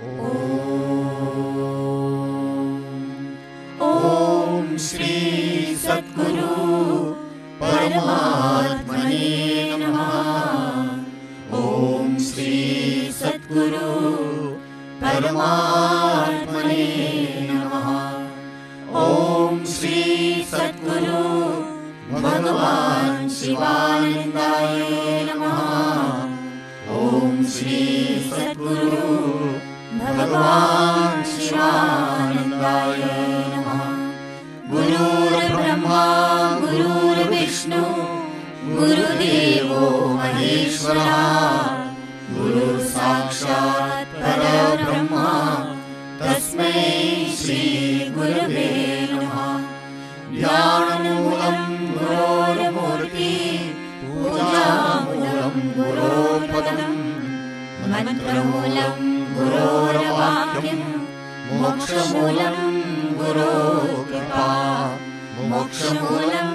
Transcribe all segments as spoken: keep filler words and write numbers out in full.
ओम श्री सद्गुरु परमात्मने नमः। ओम श्री सद्गुरु परमात्मने नमः। ओम श्री सद्गुरु भगवान शिवानंदाय नमः। ओम श्री सद्गुरु भगवान शिवानंदाय नमः। गुरुर्ब्रह्मा गुरुर्विष्णु गुरुदेवो महेश्वरः। गुरु साक्षात् परब्रह्म तस्मै श्री गुरवे नमः। ध्यानमूलं गुरोर्मूर्ति पूजामूलं गुरोर्पदम् मंत्रमूलं गुरोर्वाक्यं मोक्षमूलं गुरोर्कृपा। मोक्षमूलं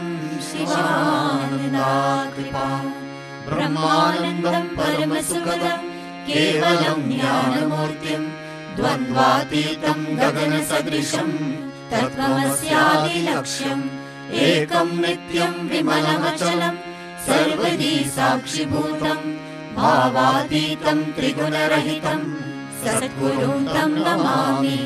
शिवानन्दाकृपा। ब्रह्मानन्दं परमसुखदं केवलं ज्ञानमूर्तिं द्वन्द्वातीतं गगनसदृशं तत्त्वमस्यादिलक्ष्यम् एकं नित्यं विमलमचलं सर्वदी साक्षिभूतं भावातीतं त्रिगुणरहितं सद्गुरुं तं नमामि।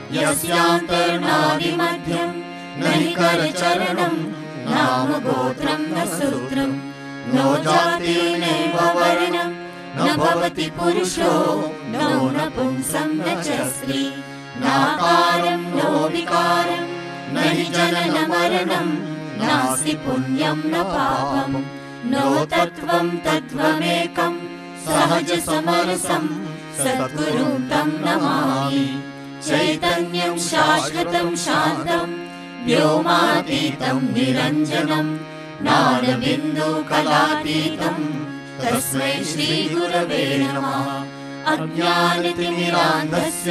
यस्यान्तर्नादिमध्यं न हि करचरणं नाम गोत्रं न सूत्रं नो जातिर्नैव वर्णं न भवति पुरुषो नो नपुंसं न च स्त्री नाकारं नो विकारं न हि जननं मरणं नास्ति पुण्यं न पापं नो तत्त्वं तत्त्वमेकं सहज समरसं सद्गुरुं तं नमामि। चैतन्यं शाश्वतं शान्तं व्योमातीतं निरञ्जनं ज्ञानबिन्दुकलातीतं तस्मै श्रीगुरवे नमः। अज्ञानतिमिरान्धस्य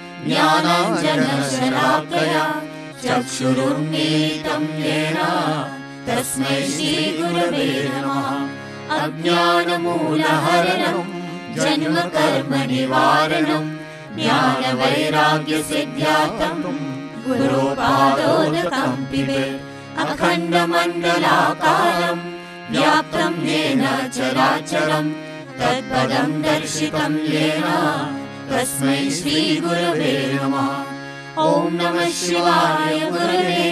ज्ञानाञ्जनशलाकया चक्षुरुन्मीलितं येन तस्मै श्रीगुरवे नमः। अज्ञानमूलहरणं जन्मकर्मनिवारणं ज्ञानवैराग्यसिद्ध्यार्थं गुरोपादोदकं पिबेत्। अखण्डमण्डलाकारं व्याप्तं येन चराचरं तत्पदं दर्शितं येन तस्मै श्रीगुरवे नमः। ॐ नमः शिवाय गुरवे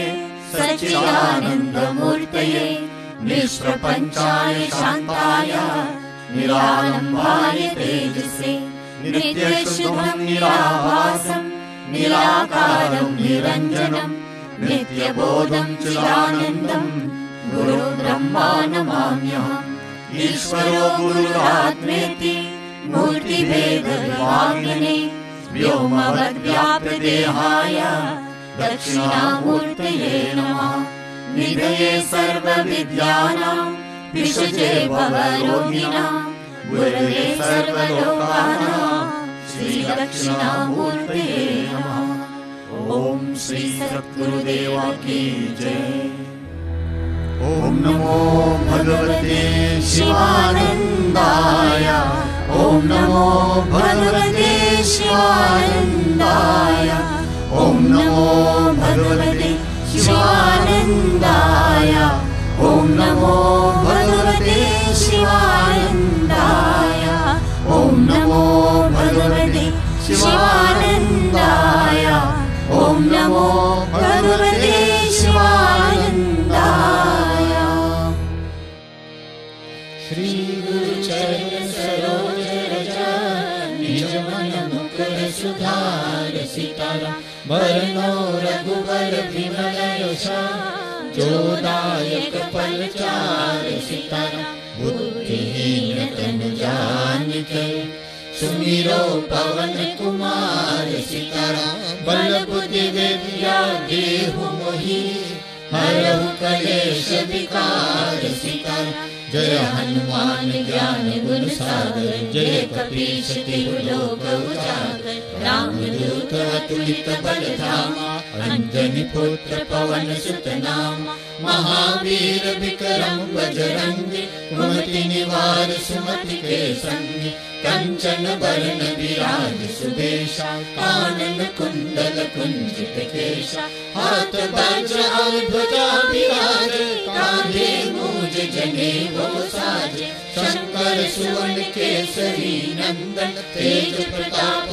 सच्चिदानन्दमूर्तये निष्प्रपञ्चाय शान्ताय निरालम्बाय तेजसे नित्यशुद्धं निराभासं निराकारं निरञ्जनं नित्यबोधं चिदानन्दं गुरुब्रह्मा नमाम्यहम्। ईश्वरो गुरुरात्मेति मूर्तिभेदविभागिने व्योमवद्व्याप्तदेहाय दक्षिणामूर्तये नमः। निधये सर्वविद्यानां विषजे भवरोगिणां गुरवे सर्वलोकानां श्रीदक्षिणामूर्तये नमः। ओम श्री सद्गुरुदेव की जय। ओम नमो भगवते शिवानंदाय। ओम नमो भगवते शिवानंदाय। ओम नमो भगवते शिवानंदाय। ओम नमो भगवते शिवानंदाय। ओम नमो भगवते शिवानंदाय। ओम नमो भगवते शिवानंदाय। श्री गुरु चरण सरोज रज निज मन मुकुर सुधार सीताराम। वरनो रघुवर विमल यशा जोदायक फलचार सीताराम। बुद्धिहीन तनु जानिके सुमिरो पवन कुमार सीताराम। बल बुद्धि विद्या देहु मोहि हरहु कलेश विकार सीताराम। जय हनुमान ज्ञान गुण सागर जय कपीश तिहु लोक उजागर। रामदूत अतुलित बल धामा अंजनी पुत्र पवन सुत नामा। महावीर विक्रम बजरंगी, कुमति निवार सुमति के संगी, कंचन बरन विराज सुबेशा, कानन कुंडल कुंजित केशा, हाथ वज्र और ध्वजा विराजे, कांधे मूज जनेऊ साजे, शंकर सुवन केसरी नंदन, तेज प्रताप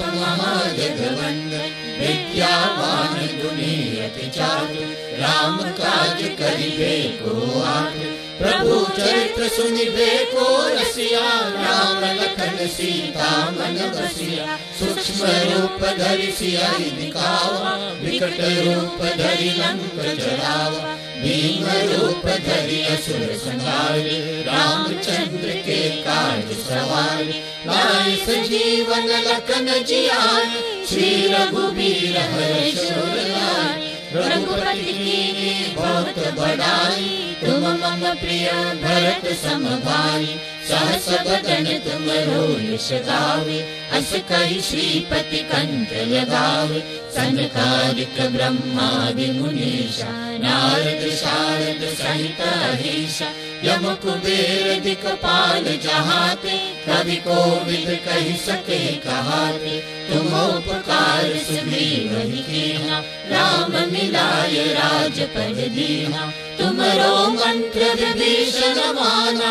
महाजगवंदन, विद्यावान गुणी अति चातुर, राम काज करिबे को आतुर, प्रभु चरित्र सुनिबे को रसिया, राम लखन सीता मन बसिया, सूक्ष्म रूप धरि सियाहि दिखावा, विकट रूप धरि लंक जरावा, भीम रूप धरि असुर संहारे, रामचंद्र के काज सवारे, लाए सजीवन लखन जियाए, श्री रघुबीर हर्ष उर लाए, रघुपति कीन्ही बहुत बड़ाई, तुम मम प्रिय भरत सम भाई, सहस बदन तुम रोयस गावे, अस कहि श्रीपति कंठ लगावे, सनकादिक ब्रह्मादि मुनीषा, नारद शारद सहित अहीशा, यम कुबेर दिक्पाल जहाते, कवि कोविद कहि सके कहाते, तुम उपकार सुग्रीव ही कीन्हा, राम मिलाय राजपद दीन्हा, तुमरो मंत्र विभीषण माना,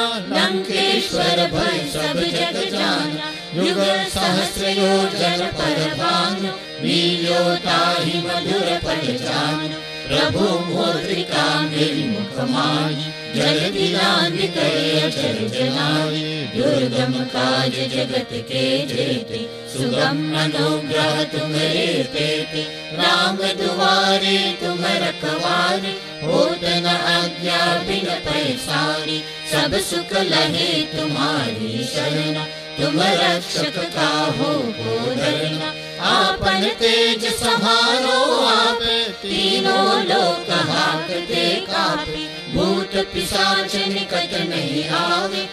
लंकेश्वर भय सब जग जाना, युग सहस्र योजन पर भानु, लील्यो ताहि मधुर फल जानु, प्रभु मुद्रिका मेरी मुख माही, जल्दी लांघ गए अचर जनाई, दुर्गम काज जगत के जेते, सुगम अनुग्रह तुम्हारे तेते, राम दुआरे तुम रखवारे, होत न आज्ञा बिन पैसारी, सब सुख लहे तुम्हारी शरणा, तुम रक्षक काहू को डरना, आपन तेज समारो आप, तीनों लोक हाकते कापे, भूत पिशाच निकट नहीं आवे,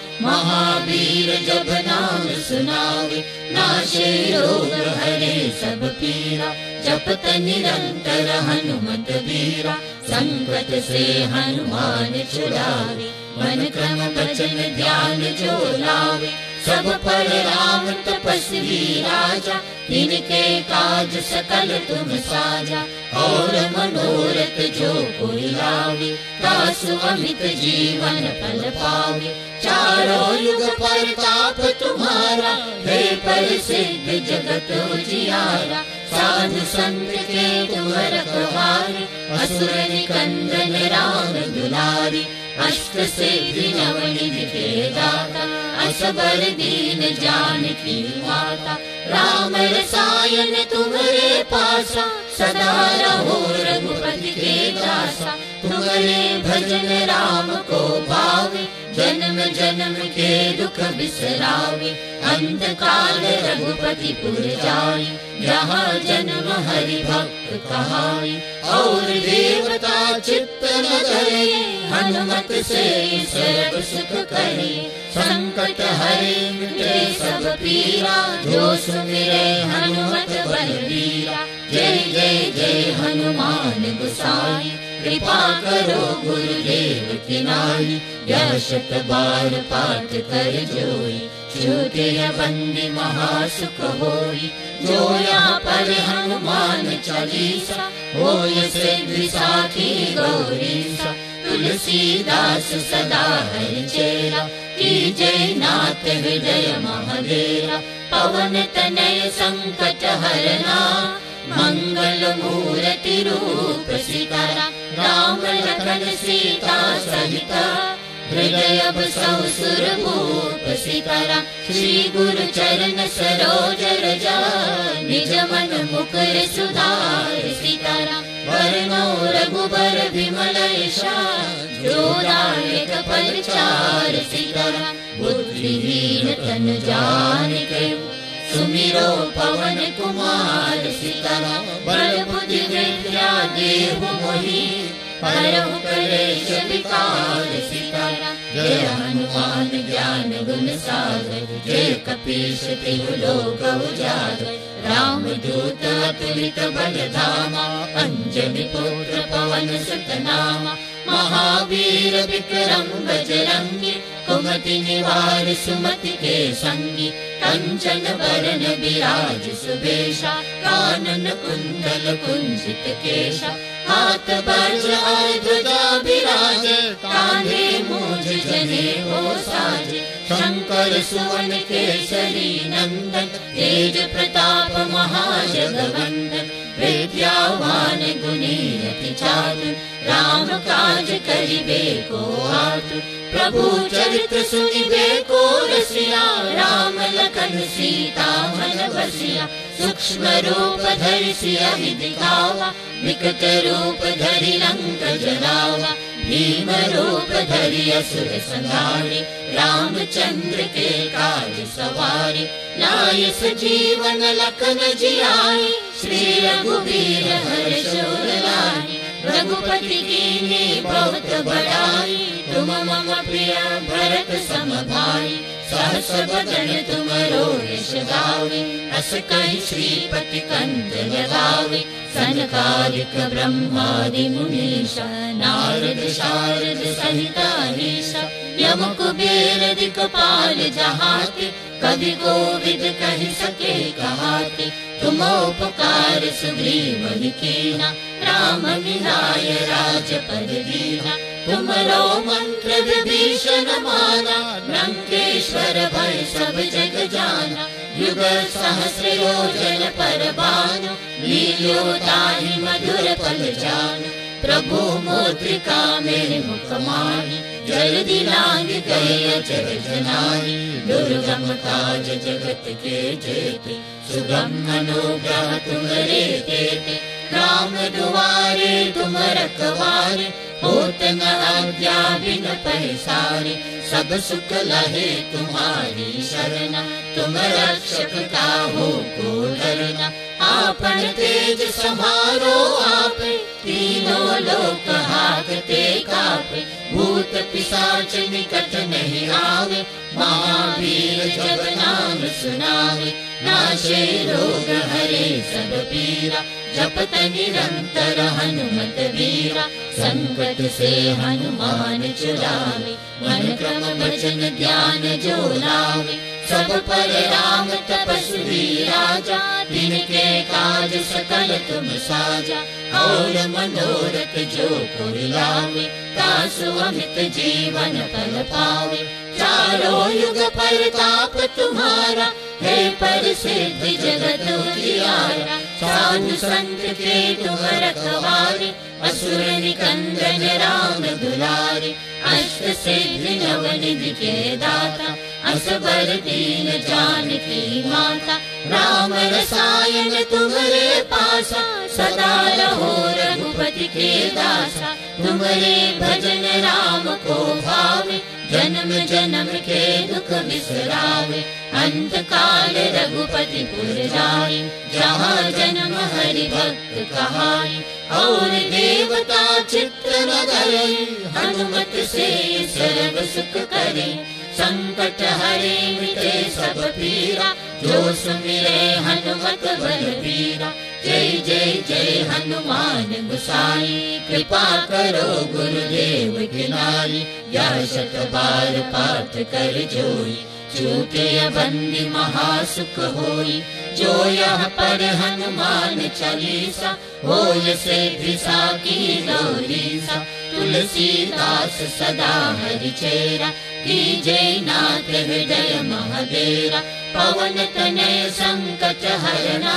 महावीर जब नाम सुनावे, नाशे रोग हरे सब पीरा, जपत निरंतर हनुमत वीरा, संकट से हनुमान छुड़ावे, मन क्रम वचन ध्यान जो लावे, सब पर राम तपस्वी राजा, तिनके काज सकल तुम साजा, और मनोरथ जो कोई लावे, तासु अमित जीवन फल पावे, चारों युग परताप तुम्हारा, हे प्रसिद्ध जगत उजियारा, साधु संत के तुम रखवारे, असुर निकंदन राम दुलारी, अष्ट सिद्धि नवनिधि के दाता, असबर दीन जानकी माता, राम रसायन तुम्हारे पासा, सदा रहो रघुपति के दासा, तुम्हारे भजन राम को पावे, जन्म जन्म के दुख बिसरावे, अंत काल रघुपति पुर जाई, जहाँ जन्म हरि भक्त कहाई, और देवता चित्त न करे, हनुमत से सर्व सुख करे, संकट हरे मिटे सब पीरा, जो सुमिरे हनुमत बलबीरा, जय जय जय हनुमान गोसाई, कृपा करो गुरुदेव की नाई, यह शत बार पाठ कर जोई, छूटे बंदी महासुख होई, जो यहाँ पर हनुमान चालीसा, होय सिद्धि साखी गौरीसा, तुलसीदास सदा हरि चेरा, की जय नाथ हृदय महादेवा, पवन तनय संकट हरना, मंगल मूर्ति रूप सीतारा, राम लखन सीता सहिता, हृदय बसौ सुरभूप सीतारा, श्री गुरु चरण सरोज रजा, निज मन मुकुर सुधार सीतारा, वरनौ रघुबर विमल यशा, जो दायक परिचार सीतारा, बुद्धिहीन तन जानिके, सुमिरो पवन कुमार सीतारा, बल बुद्धि विद्या देहु मोहि, हरहु कलेश विकार सीतारा, जय हनुमान ज्ञान गुण सागर, जय कपीश तिहु लोक उजागर, राम दूत अतुलित बल धामा, अंजनी पुत्र पवन सुत नामा, महावीर विक्रम बजरंगी, कुमति निवार सुमति के संगी। कंचन बरन विराज सुबेशा, कानन कुंडल कुंजित केशा। हाथ वज्र और ध्वजा विराज, कांधे मूंज जनेऊ साजे। शंकर सुवन केसरी नंदन, तेज प्रताप महाजगवंदन। विद्यावान गुणी अति चातुर, राम काज करिबे को आतुर। प्रभु चरित्र सुनिबे को रसिया, राम लखन सीता मन बसिया। सूक्ष्म रूप धरि सियहि दिखावा, विकट रूप धरि लंक जलावा। भीम रूप धरि असुर संहारे, रामचंद्र के काज सवारे। लाय सजीवन लखन जियाए, श्री रघुवीर हर्ष उर लाए। रघुपति कीन्ही बहुत बड़ाई, तुम मम प्रिय भरत सम भाई। सहस बदन तुमरो यश गावे, अस कहि श्रीपति कंठ लगावे। सनकादिक ब्रह्मादि मुनीषा, नारद शारद सहित अहीशा। यम कुबेर दिक्पाल जहाते, कवि कोविद कहि सके कहाते। तुम उपकार सुग्रीव ही कीना, राम मिलाय राजपद दीना। तुमरो मंत्र विभीषण माना, लंकेश्वर भय सब जग जाना। युग सहस्र योजन पर भानु, लील्यो ताहि मधुर फल जानु। प्रभु मुद्रिका मेरे मुख माहि, जल्दी लांग गए अचरज नाहि। दुर्गम काज जगत के जेते, सुगम अनुग्रह तुम्हारे तेते। राम दुआरे तुम रखवारे, होत न आज्ञा बिन पैसारे। सब सुख लहे तुम्हारी शरणा, तुम रक्षक काहू को डरना। आपन तेज समारो आपे, तीनों लोक हाकते कापे। भूत पिशाच निकट नहीं आवे, महावीर जब नाम सुनावे। नाशे रोग हरे सब पीरा, जपत निरंतर हनुमत वीरा। संकट से हनुमान छुड़ावे, मन क्रम वचन ध्यान जो लावे। सब पर राम तपस्वी राजा, तिनके काज सकल तुम साजा। और मनोरथ जो पुर लावे, तासु अमित जीवन फल पावे। चारों युग परताप तुम्हारा, है प्रसिद्ध जगत उजियारा। साधु संत के तुम रखवारे, असुर निकंदन राम दुलारे। अष्ट सिद्धि नवनिधि के दाता, असबर दीन जानकी माता। राम रसायन तुम्हारे पासा, सदा रहो रघुपति के दासा। तुम्हारे भजन राम को भावे, जन्म जन्म के दुख बिसरावे। अंत काल रघुपति पुर जाई, जहाँ जन्म हरि भक्त कहाई। और देवता चित्त न धरे, हनुमत से सर्व सुख करे। संकट हरे मिटे सब पीरा, जो सुमिरे हनुमत बलबीरा। जय जय जय हनुमान गोसाई, कृपा करो गुरुदेव की नाई। या शत बार पाठ कर जोई, छूटे बंदी महासुख होई। जो यह पर हनुमान चालीसा, होय सिद्धि साकी गौरीसा। तुलसीदास सदा हरि चेरा, कीजय नाथ हृदय महादेरा। पवन तनय संकट हरना,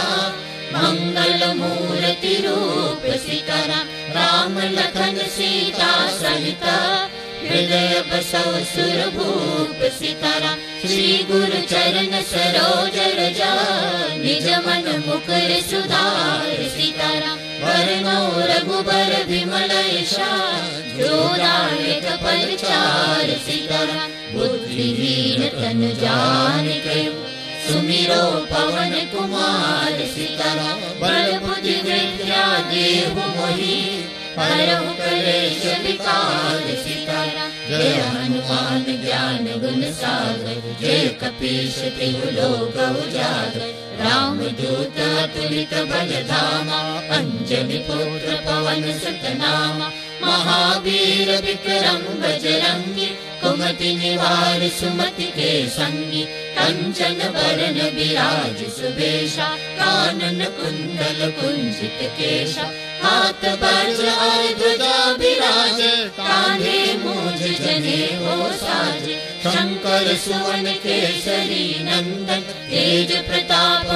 मंगल मूर्ति रूप सिकरा। राम लखन सीता सहिता, हृदय बसव सुरभूप सिकरा। श्री गुरु चरण सरोज रजा, निज मन मुकुर सुधार सिकरा। वरनो रघुबर विमल यशा, जो दायक परिचार सिकरा। बुद्धिहीन तन जानिके, सुमिरो पवन कुमार सिकरा। बल बुद्धि विद्या देहु मोहि, हरहु कलेश विकार सिकरा। जय हनुमान ज्ञान गुण सागर, जय कपीश तिहु लोक उजागर। राम दूत अतुलित बल धामा, अंजनी पुत्र पवन सुत नामा। महावीर विक्रम बजरंगी, कुमति निवार सुमति के संगी। कंचन बरन बिराज सुबेशा, कानन कुंडल कुंजित केशा। हाथ वज्र और ध्वजा बिराजे, कांधे मूंज जनेऊ साजे। शंकर सुवन केसरी नंदन, तेज प्रताप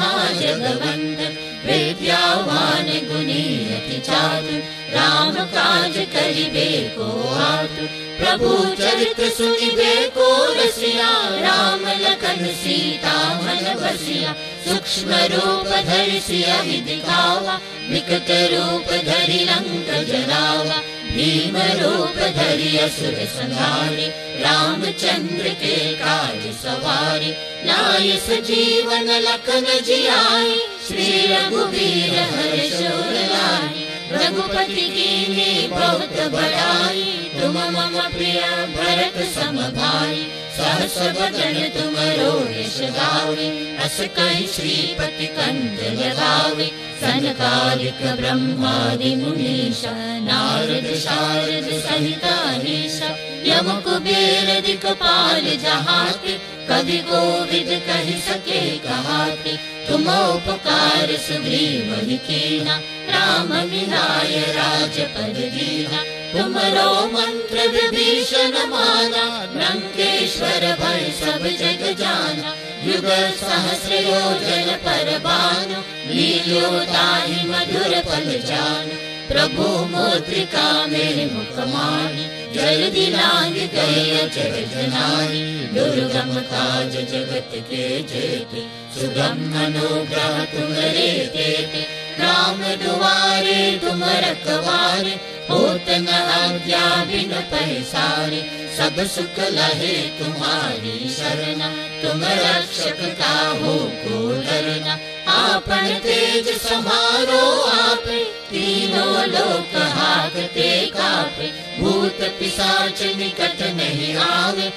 महाजगवंदन। विद्यावान गुणी अति चातुर, राम काज करिबे को आतुर। प्रभु चरित्र सुनिबे को रसिया, राम लखन सीता मन बसिया। सूक्ष्म रूप धरि सियहि दिखावा, विकट रूप धरि लंक जरावा। भीम रूप धरि असुर संहारे, रामचंद्र के काज सवारे। लाय सजीवन लखन जियाए, श्री रघुवीर हर्ष उर लाए। रघुपति कीन्ही बहुत बड़ाई, तुम मम प्रिय भरत सम भाई। सहस बदन तुमरो यश गावे, अस कहि श्रीपति कंठ लगावे। सनकादिक ब्रह्मादि मुनीषा, नारद शारद सहित अहीशा। यम कुबेर दिक्पाल जहाते, कवि कोविद कहि सके कहाते। तुम उपकार सुग्रीव कीना, राम मिलाय राजपद दीना। तुमरो मंत्र विभीषण माना, लंकेश्वर भय सब जग जाना। युग सहस्र योजन पर भानु, लील्यो ताहि मधुर फल जानु। प्रभु मुद्रिका मेरे मुख माहि, जल्दी लांग गए अचरज नाहि। दुर्गम काज जगत के जेते, सुगम अनुग्रह तुम्हारे तेते। राम दुआरे तुम रखवारे, होत न आज्ञा बिन पैसारे। सब सुख लहे तुम्हारी शरणा, तुम रक्षक काहू को डरना। आपन तेज समारो आपे, तीनों लोक हाकते कापे। भूत पिशाच निकट नहीं आवे,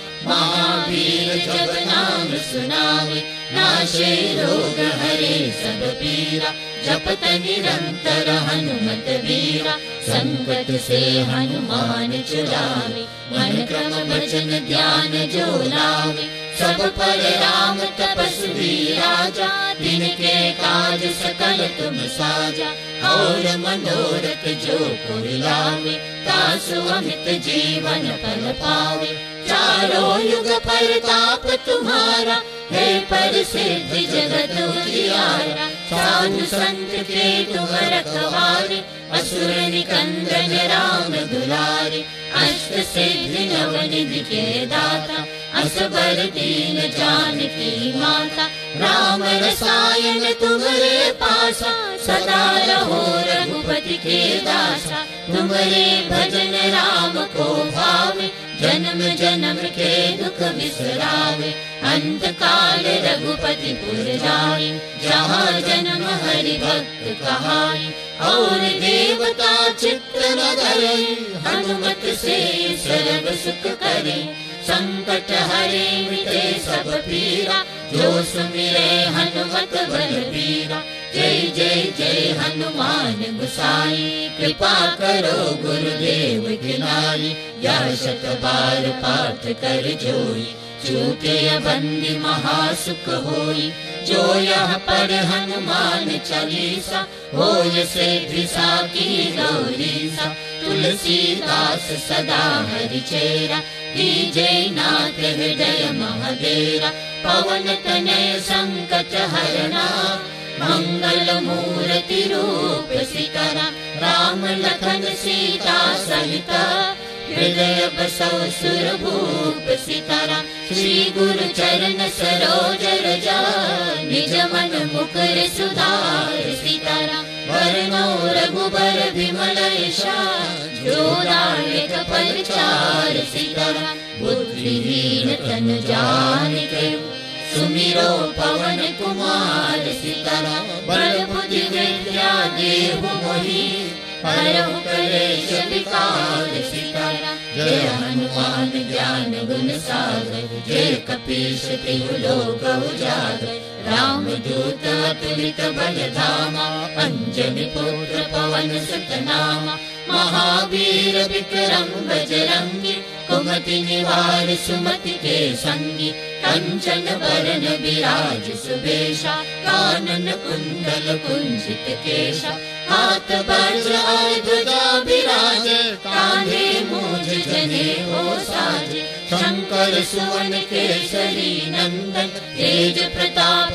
महावीर जब नाम सुनावे। नाशे रोग हरे सब पीरा, जपत निरंतर हनुमत वीरा। संकट से हनुमान छुड़ावे, मन क्रम वचन ध्यान जो लावे। सब पर राम तपस्वी राजा, तिनके काज सकल तुम साजा। और मनोरथ जो कोई लावे, तासु अमित जीवन फल पावे। चारों युग परताप तुम्हारा, है प्रसिद्ध जगत उजियारा। साधु संत के तुम रखवारे, असुर निकंदन राम दुलारे। अष्ट सिद्धि नवनिधि के दाता, असबर दीन जानकी माता। राम रसायन तुम्हारे पासा, सदा रहो रघुपति के दासा। तुम्हारे भजन राम को भावे, जन्म जन्म के दुख बिसरावे। अंत काल रघुपति पुर जाए, जहाँ जन्म हरि भक्त कहाए। और देवता चित्त न धरे, हनुमत से सर्व सुख करे। संकट हरे मिटे सब पीरा, जो सुमिरे हनुमत बलबीरा। जय जय जय हनुमान गोसाई, कृपा करो गुरुदेव की नाई। या शत बार पाठ कर जोई, छूटे बंदी महासुख होई। जो यह पढ़ हनुमान चालीसा, होय सिद्धि साकी गौरीसा। तुलसीदास सदा हरि चेरा, जय नाथ हृदय महादेरा। पवन तनय संकट हरना, मंगल मूर्ति रूप सिकरा। राम लखन सीता सहित, हृदय बसौ सुरभूप सितारा। श्री गुरु चरण सरोज रजा, निज मन मुकुर सुधार सितारा। वरनौ रघुबर विमल यशा, जो दायक परिचार सितारा। बुद्धिहीन तन जानिके, सुमिरो पवन कुमार सितारा। बल बुद्धि विद्या देहु मोहि, हरहु कलेश विकार सितारा। जय हनुमान ज्ञान गुण सागर, जय कपीश तिहु लोक उजागर। राम दूत अतुलित बल धामा, अंजनी पुत्र पवन सुत नामा। महावीर विक्रम बजरंगी, कुमति निवार सुमति के संगी। कंचन बरन बिराज सुबेशा, कानन कुंडल कुंजित केशा। हाथ वज्र और ध्वजा बिराजे, कांधे मूंज जनेऊ साजे। शंकर सुवन केसरी नंदन, तेज प्रताप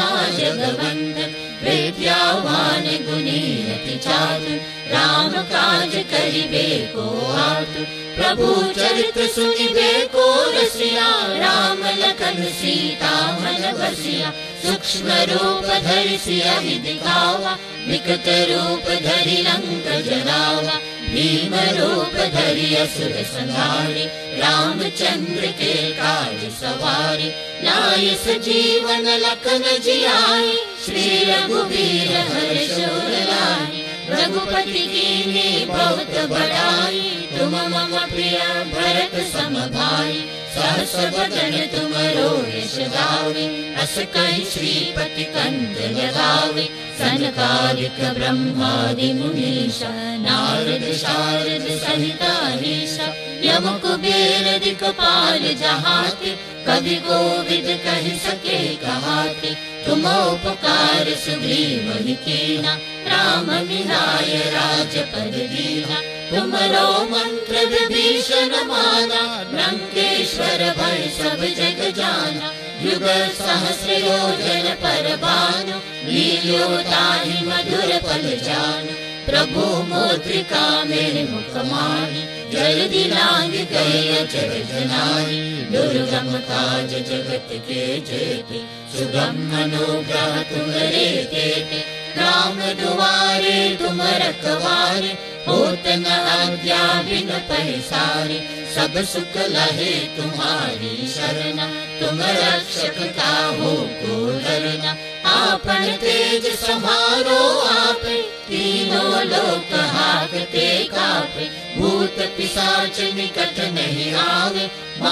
महाजगवंदन। विद्यावान गुणी अति चातुर, राम काज करिबे को आतुर। प्रभु चरित्र सुनिबे को रसिया, राम लखन सीता मन बसिया। सूक्ष्म रूप धरि सियहि दिखावा, विकट रूप धरि लंक जरावा। भीम रूप धरि असुर संहारे, रामचंद्र के काज सवारे। लाए सजीवन लखन जियाए, श्री रघुवीर हर्ष उर लाए। रघुपति कीन्ही बहुत बड़ाई, तुम मम प्रिय भरत सम भाई। सहस बदन तुमरो यश गावे, अस कहि श्रीपति कंठ लगावे। सनकादिक ब्रह्मादि मुनीषा, नारद शारद सहित अहीशा। यम कुबेर दिक्पाल जहाते, कवि कोविद कहि सके कहाते। तुम उपकार सुग्रीव कीना, राम मिलाय राजपद दीना। तुमरो मंत्र विभीषण माना, लंकेश्वर भय सब जग जाना। युग सहस्र योजन पर भानु, लील्यो ताहि मधुर फल जानु। प्रभु मुद्रिका मेरे मुख माहि, जल्दी लांग गए अचर जनाहि। दुर्गम काज जगत के जेते, सुगम अनुग्रह तुम्हारे तेते। राम दुआरे तुम रखवारे, होत न आज्ञा बिन पैसारे। सब सुख लहे तुम्हारी शरणा, तुम रक्षक काहू को डरना। आपन तेज समारो आपे, तीनों लोक हाकते कापे। भूत पिशाच निकट नहीं आवे,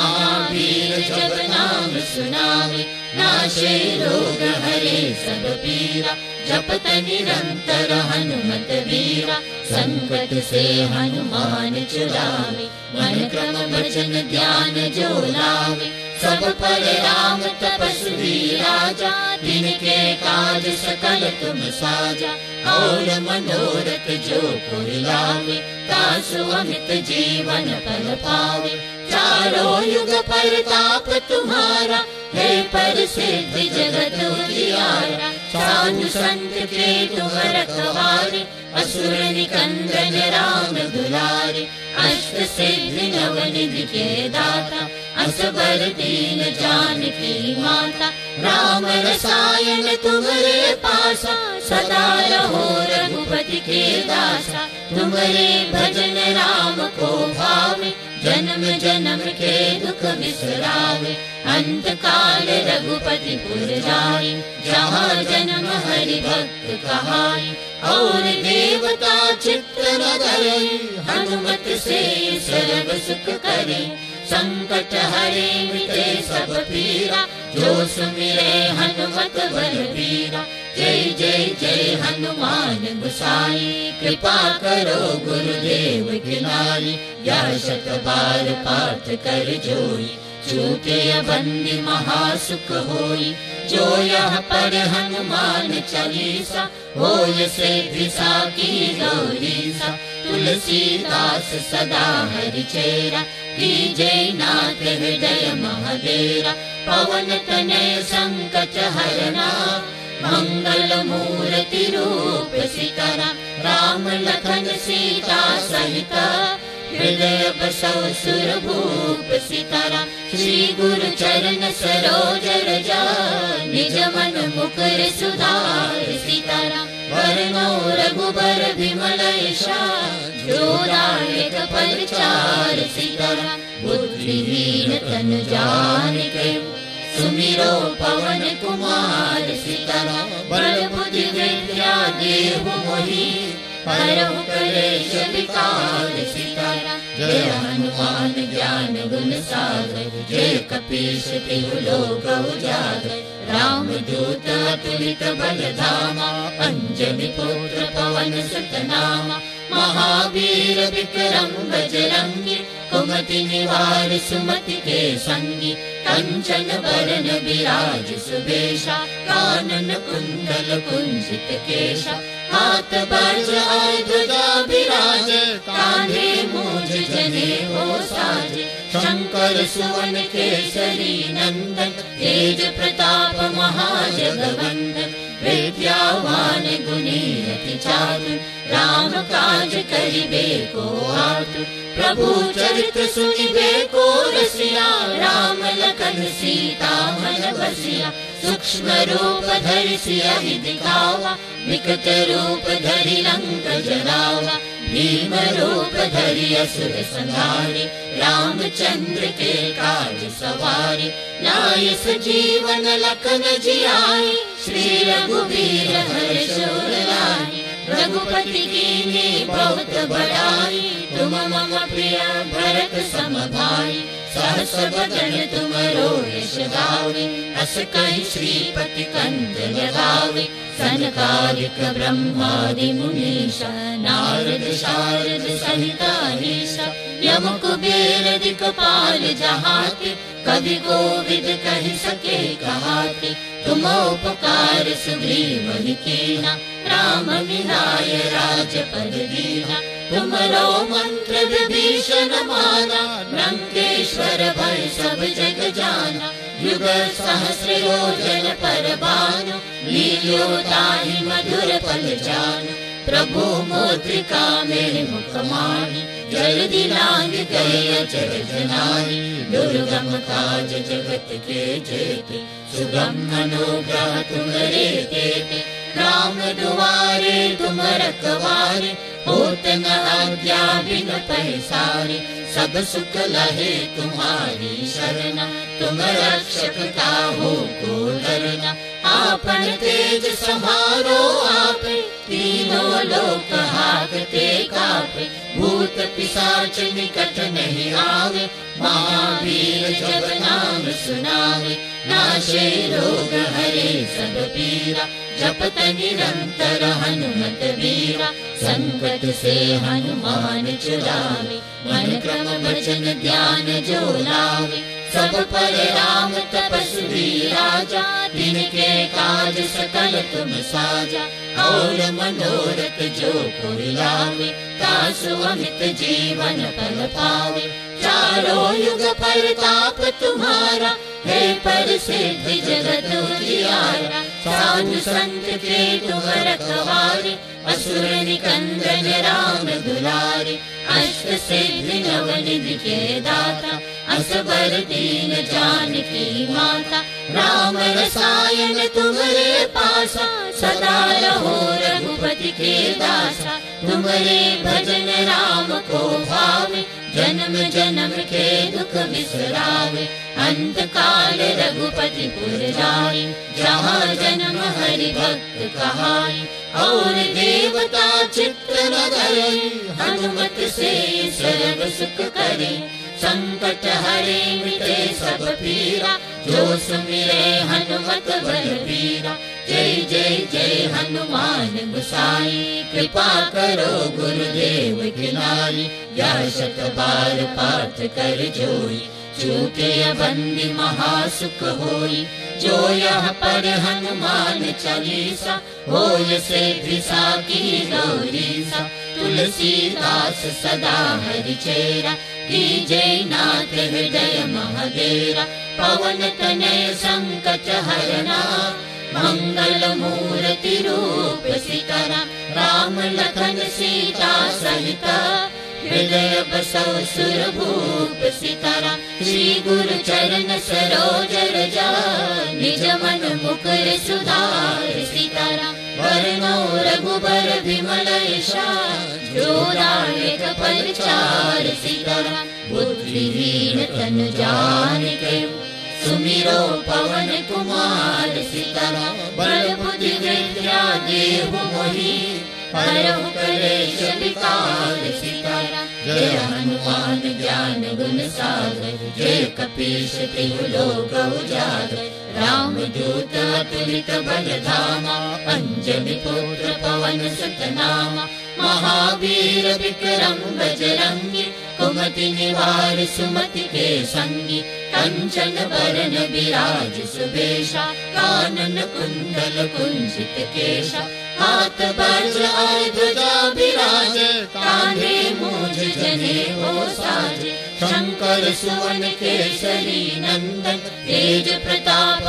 महावीर जब नाम सुनावे। नाशे रोग हरे सब पीरा, जपत निरंतर हनुमत वीरा। संकट से हनुमान छुड़ावे, मन क्रम वचन ध्यान जो लावे। सब पर राम तपस्वी राजा, तिनके काज सकल तुम साजा। और मनोरथ जो कोई लावे, तासु अमित जीवन फल पावे। चारों युग परताप तुम्हारा, है प्रसिद्ध जगत उजियारा। साधु संत के तुम रखवारे, असुर निकंदन राम दुलारे। अष्ट सिद्धि नवनिधि के दाता, असबर दीन जानकी माता। राम रसायन तुम्हारे पासा, सदा रहो रघुपति के दासा। तुम्हारे भजन राम को भावे, जन्म जन्म के दुख बिसरावे। अंत काल रघुपति पुर जाई, जहाँ जन्म हरि भक्त कहाई। और देवता चित्त न धरे, हनुमत से सर्व सुख करे। संकट हरे मिटे सब पीरा, जो सुमिरे हनुमत बलबीरा। जय जय जय हनुमान गोसाई, कृपा करो गुरुदेव की नाई। यह शत बार पाठ कर जोई, छूटे बंदी महासुख होई। जो यह पढ़ हनुमान चालीसा, होय सिद्धि साकी गौरीसा। तुलसीदास सदा हरि चेरा, कीजे नाथ हृदय महडेरा। पवन तनय संकट हरना, मंगल मूर्ति रूप सीताराम। राम लखन सीता सहित, हृदय बसौ सुरभूप सीताराम। श्री गुरु चरण सरोज रजा, निज मन मुकुर सुधार सीताराम। वरनौ रघुबर विमल यशा, जो दायक परिचार सीताराम। बुद्धिहीन तन जानिके, सुमिरो पवन कुमार सीताराम। बल बुद्धि विद्या देहु मोहि, हरहु कलेश विकार सीताराम। जय हनुमान ज्ञान गुण सागर, जय कपीश तिहु लोक उजागर। राम दूत अतुलित बल धामा, अंजनी पुत्र पवन सुत नामा। महावीर विक्रम बजरंगी, कुमति निवार सुमति के संगी, कंचन बरन विराज सुबेशा, कानन कुंडल कुंजित केशा, हाथ वज्र और ध्वजा विराजे, कांधे मूंज जनेऊ साजे, शंकर सुवन केसरी नंदन, तेज प्रताप महाजगवंदन, विद्यावान गुणी अति चातुर, राम काज करिबे को आतुर, प्रभु चरित्र सुनिबे को रसिया, राम लखन सीता मन बसिया, सूक्ष्म रूप धरि सियहि दिखावा, विकट रूप धरि लंक जरावा, भीम रूप धरि असुर संहारे, रामचंद्र के काज सवारे, लाए सजीवन लखन जियाए, श्री रघुवीर हर्ष उर लाए, रघुपति कीन्ही बहुत बड़ाई, तुम मम प्रिय भरत सम भाई, सहस बदन तुमरो यश गावे, अस कहि श्रीपति कंठ लगावे, सनकादिक ब्रह्मादि मुनीषा, नारद शारद सहित अहीसा, यम कुबेर दिक्पाल जहाते, कवि कोविद कहि सके कहाते, तुम उपकार सुग्रीव ही कीना, राम मिलाय राजपद दीना, तुमरो मंत्र विभीषण माना, लंकेश्वर भय सब जग जाना, युग सहस्र योजन पर भानु, लील्यो ताहि मधुर फल जानु, प्रभु मुद्रिका मेरे मुख माहि, जल्दी लांग गए अचरज नाहि, दुर्गम काज जगत के जेते, सुगम अनुग्रह तुम्हारे तेते, राम दुआरे तुम रखवारे, होत न आज्ञा बिन पैसारे, सब सुख लहे तुम्हारी शरणा, तुम रक्षक काहू को डरना, आपन तेज समारो आपे, तीनों लोक हाकते कापे, भूत पिशाच निकट नहीं आवे, महावीर जब नाम सुनावे, नाशे रोग हरे सब पीरा, जपत निरंतर हनुमत वीरा, संकट से हनुमान छुड़ावे, मन क्रम वचन ध्यान जो लावे, सब पर राम तपस्वी राजा, तिनके काज सकल तुम साजा, और मनोरथ जो कोई लावे, तासु अमित जीवन फल पावे, चारों युग परताप तुम्हारा, है प्रसिद्ध जगत उजियारा, साधु संत के तुम रखवारे, असुर निकंदन राम दुलारे, अष्ट सिद्धि नवनिधि के दाता, असबर दीन जानकी माता, राम रसायन तुम्हारे पासा, सदा रहो रघुपति के दासा, तुम्हारे भजन राम को भावे, जन्म जन्म के दुख बिसरावे, अंत काल रघुपति पुर जाए, जहाँ जन्म हरि भक्त कहाए, और देवता चित्त न धरे, हनुमत से सर्व सुख करे, संकट हरे मिटे सब पीरा, जो सुमिरे हनुमत बलबीरा, जय जय जय हनुमान गोसाई, कृपा करो गुरुदेव की नाई, या शत बार पाठ कर जोई, छूटे बंदी महासुख होई, जो यह पर हनुमान चालीसा, होय सिद्धि साकी गौरीसा, तुलसीदास सदा हरि चेरा, की जय नाथ हृदय महदेरा, पवन तनय संकट हरना, मंगल मूर्ति रूप सीताराम, राम लखन सीता सहिता, हृदय बसौ सुरभूप सीताराम, श्री गुरु चरण सरोज रजा, निज मन मुकुर सुधार सीताराम, वरनौ रघुबर विमल यशा, जोदायक परिचार सीताराम, बुद्धिहीन तनु जानिके, सुमिरो पवन कुमार सीताराम, बल बुद्धि विद्या देहु मोहि, हरहु कलेश विकार सीताराम, जय हनुमान ज्ञान गुण सागर, जय कपीश तिहु लोक उजागर, राम दूत अतुलित बल धामा, अंजनी पुत्र पवन सुत नामा, महावीर विक्रम बजरंगी, कुमति निवार सुमति के संगी, कंचन बरन विराज सुबेशा, कानन कुंडल कुंजित केशा, हाथ वज्र और ध्वजा विराजे, कांधे मूंज जनेऊ साजे, शंकर सुवन केसरी नंदन, तेज प्रताप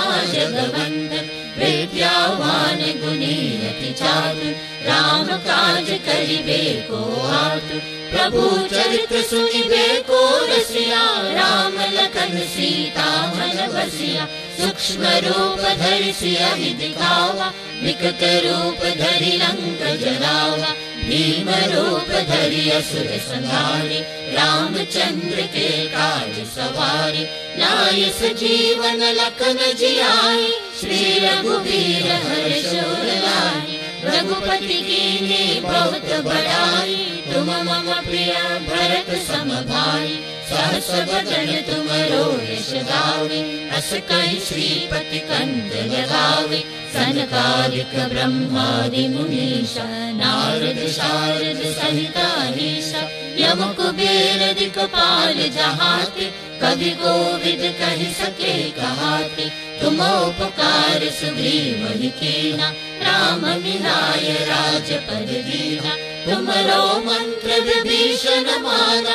महाजगवंदन, विद्यावान गुणी अति चातुर, राम काज करिबे को आतुर, प्रभु चरित्र सुनिबे को रसिया, राम लखन सीता मन बसिया, सूक्ष्म रूप धरि सियहि दिखावा, विकट रूप धरि लंक जरावा, भीम रूप धरि असुर संहारे, रामचंद्र के काज सवारे, लाए सजीवन लखन जियाए, श्री रघुवीर हर्ष उर लाए, रघुपति कीन्ही बहुत बड़ाई, तुम मम प्रिय भरत सम भाई, सहस बदन तुमरो यश गावे, अस कहि श्रीपति कंठ लगावे, सनकादिक ब्रह्मादि मुनीषा, नारद शारद सहित अहीशा, यम कुबेर दिक्पाल जहाते, कवि कोविद कहि सके कहाते, तुम उपकार सुग्रीव कीना, राम मिलाय राजपद दीना, तुमरो मंत्र विभीषण माना,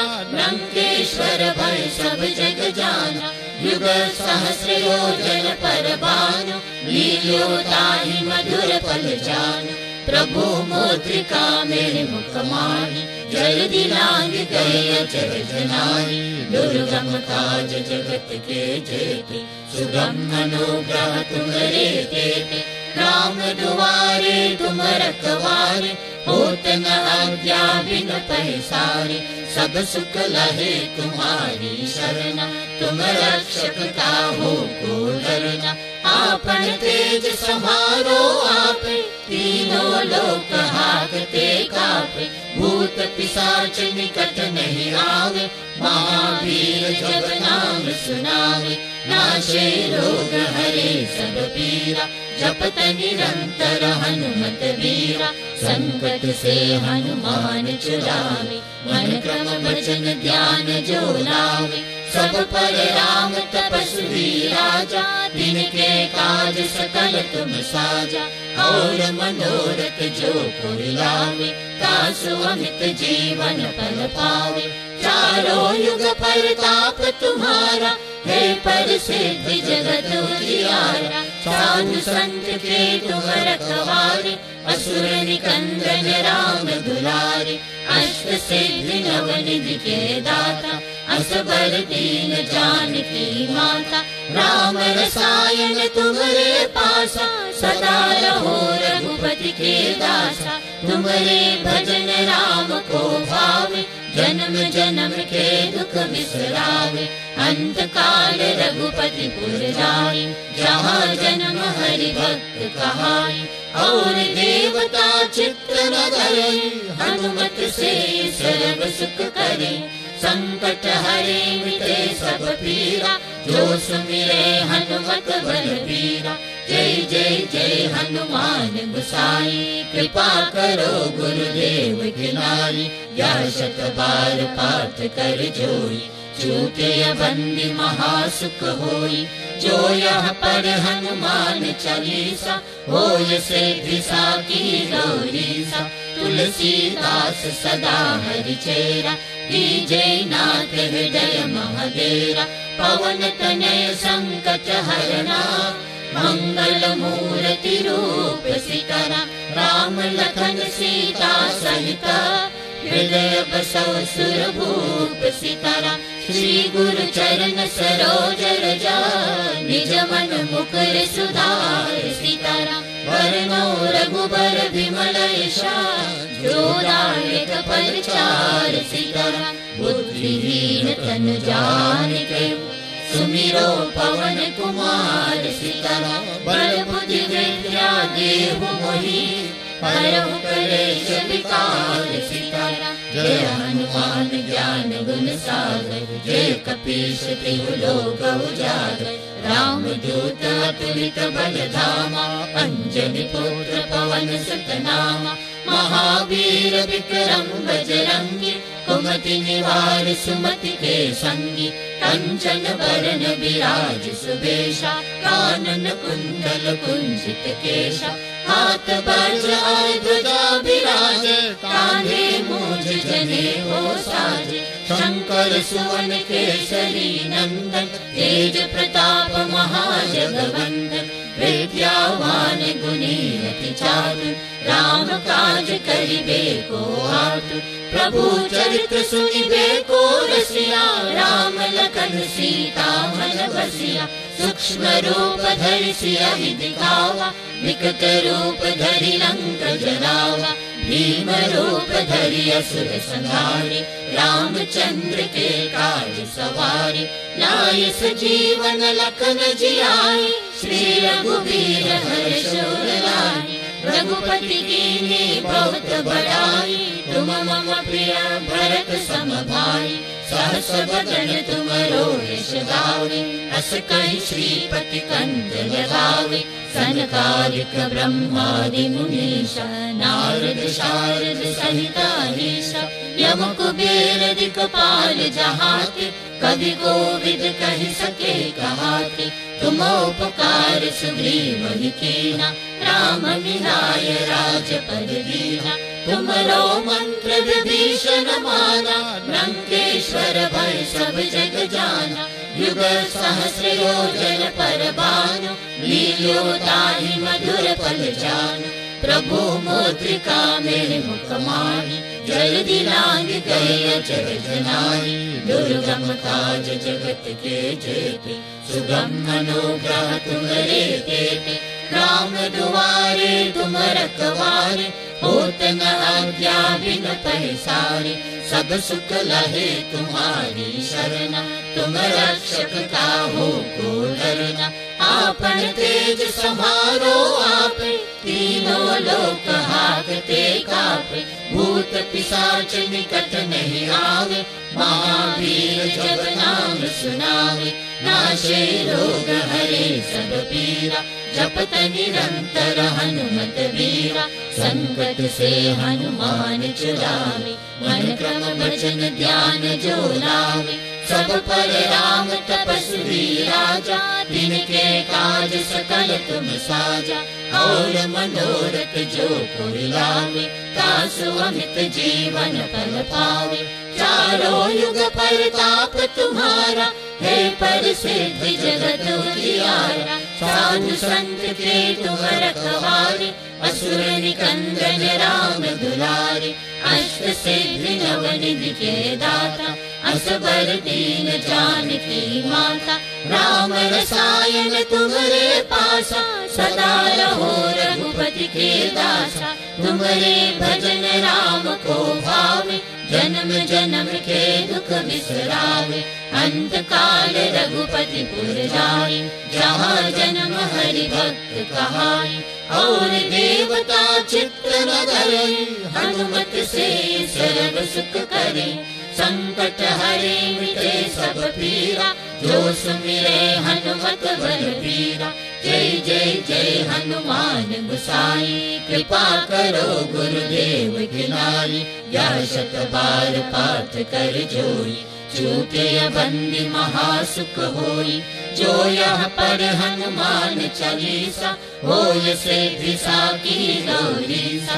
लंकेश्वर भय सब जग जाना, युग सहस्र योजन पर भानु, लील्यो ताहि मधुर फल जानु, प्रभु मुद्रिका मेरे मुख माहि, जल्दी लांग गए अचरज नाहि, दुर्गम काज जगत के जेते, सुगम अनुग्रह तुम्हारे तेते, राम दुआरे तुम रखवारे, होत न आज्ञा बिन पैसारे, सब सुख लहे तुम्हारी शरणा, तुम रक्षक काहू को डरना, आपन तेज समारो आपे, तीनों लोक हाकते कापे, भूत पिशाच निकट नहीं आवे, महावीर जब नाम सुनावे, नाशे रोग हरे सब पीरा, जपत निरंतर हनुमत वीरा, संकट से हनुमान छुड़ावे, मन क्रम वचन ध्यान जो लावे, सब पर राम तपस्वी राजा, तिनके काज सकल तुम साजा, और मनोरथ जो कोई लावे, तासु अमित जीवन फल पावे, चारों युग परताप तुम्हारा, है प्रसिद्ध जगत उजियारा, साधु संत के तुम रखवारे, असुर निकंदन राम दुलारे, अष्ट सिद्धि नवनिधि के दाता, असबर दीन जानकी माता, राम रसायन तुम्हारे पासा, सदा रहो रघुपति के दासा, तुम्हारे भजन राम को भावे, जन्म जन्म के दुख बिसरावे, अंत काल रघुपति पुर जाए, जहाँ जन्म हरि भक्त कहाए, और देवता चित्त न धरे, हनुमत से सर्व सुख करे, संकट हरे मिटे सब पीरा, जो सुमिरे हनुमत बलबीरा, जय जय जय हनुमान गोसाई, कृपा करो गुरुदेव की नाई, या शत बार पाठ कर जोई, छूटे बंदी महासुख होई, जो यह पर हनुमान चालीसा, होय सिद्धि साकी गौरीसा, तुलसीदास सदा हरि चेरा, जय नाथ हृदय महादेरा, पवन तनय संकट हरना, मंगल मूर्ति रूप सिकरा, राम लखन सीता सहित, हृदय बसौ सुरभूप सिकरा, श्री गुरु चरण सरोज रजा, निज मन मुकुर सुधार सिकरा, वरनौ रघुबर विमल यशा, जोदायक परिचार सिकरा, बुद्धिहीन तन जानिके, सुमिरो पवन कुमार सिकरा, बल बुद्धि विद्या देहु मोहि, हरहु कलेश विकार सीताराम। जय हनुमान ज्ञान गुण सागर, जय कपीश तिहु लोक उजागर। राम दूत अतुलित बल धामा, अंजनी पुत्र पवन सुत नामा। महावीर विक्रम बजरंगी, कुमति निवार सुमति के संगी। कंचन बरन विराज सुबेशा, कानन कुंडल कुंजित केशा। हाथ वज्र और ध्वजा विराजे, कांधे मूंज जनेऊ साजे। शंकर सुवन केसरी नंदन, तेज प्रताप महाजगवंदन। विद्यावान गुणी अति चातुर, राम काज करिबे को आतुर। प्रभु चरित्र सुनिबे को रसिया, राम लखन सीता मन बसिया। सूक्ष्म रूप धरि सियहि दिखावा, विकट रूप धरि लंक जलावा। भीम रूप धरि असुर संहारे, रामचंद्र के काज सवारे। लाए सजीवन लखन जियाए, श्री रघुवीर हर्ष उर लाए। रघुपति कीन्ही बहुत बड़ाई, तुम मम प्रिय भरत सम भाई। सहस बदन तुमरो यश गावे, अस कहि श्रीपति कंठ लगावे। सनकादिक ब्रह्मादि मुनीषा, नारद शारद सहित अहीशा। यम कुबेर दिक्पाल जहाते, कवि कोविद कहि सके कहाते। तुम उपकार सुग्रीव ही कीना, राम मिलाय राजपद दीना। तुमरो मंत्र विभीषण माना, लंकेश्वर भय सब जग जाना। युग सहस्र योजन पर भानु, लील्यो ताहि मधुर फल जानु। प्रभु मुद्रिका मेरे मुख माही, जल्दी लांग गए अचरज नाहि। दुर्गम काज जगत के जेते, सुगम अनुग्रह तुम्हारे तेते। राम दुआरे तुम रखवारे, होत न आज्ञा बिन पैसारे। सब सुख लहे तुम्हारी शरणा, तुम रक्षक काहू को डरना। आपन तेज समारो आपे, तीनों लोक हाकते कापे। भूत पिशाच निकट नहीं आवे, महावीर जब नाम सुनावे। नाशे रोग हरे सब पीरा, जपत निरंतर हनुमत वीरा। संकट से हनुमान छुड़ावे, मन क्रम वचन ध्यान जो लावे। सब पर राम तपस्वी राजा, तिनके काज सकल तुम साजा। और मनोरथ जो कोई लावे, तासु अमित जीवन फल पावे। चारों युग परताप तुम्हारा, है प्रसिद्ध जगत उजियारा। साधु संत के तुम रखवारे, असुर निकंदन राम दुलारे। अष्ट सिद्धि नव निधि के दाता, असबर दीन जानकी माता। राम रसायन तुम्हारे पासा, सदा रहो रघुपति के दासा। तुम्हारे भजन राम को भावे, जन्म जन्म के दुख बिसरावे। अंत काल रघुपति पुर जाई, जहाँ जन्म हरि भक्त कहाई। और देवता चित्त न धरे, हनुमत से सर्व सुख करे। संकट हरे मिटे सब पीरा, जो सुमिरे हनुमत बलबीरा। जय जय जय हनुमान गोसाई, कृपा करो गुरुदेव की नाई। या शत बार पाठ कर जोई, छूटे बंदी महासुख होई। जो यह पर हनुमान चालीसा, होय से दिशा की गौरीसा।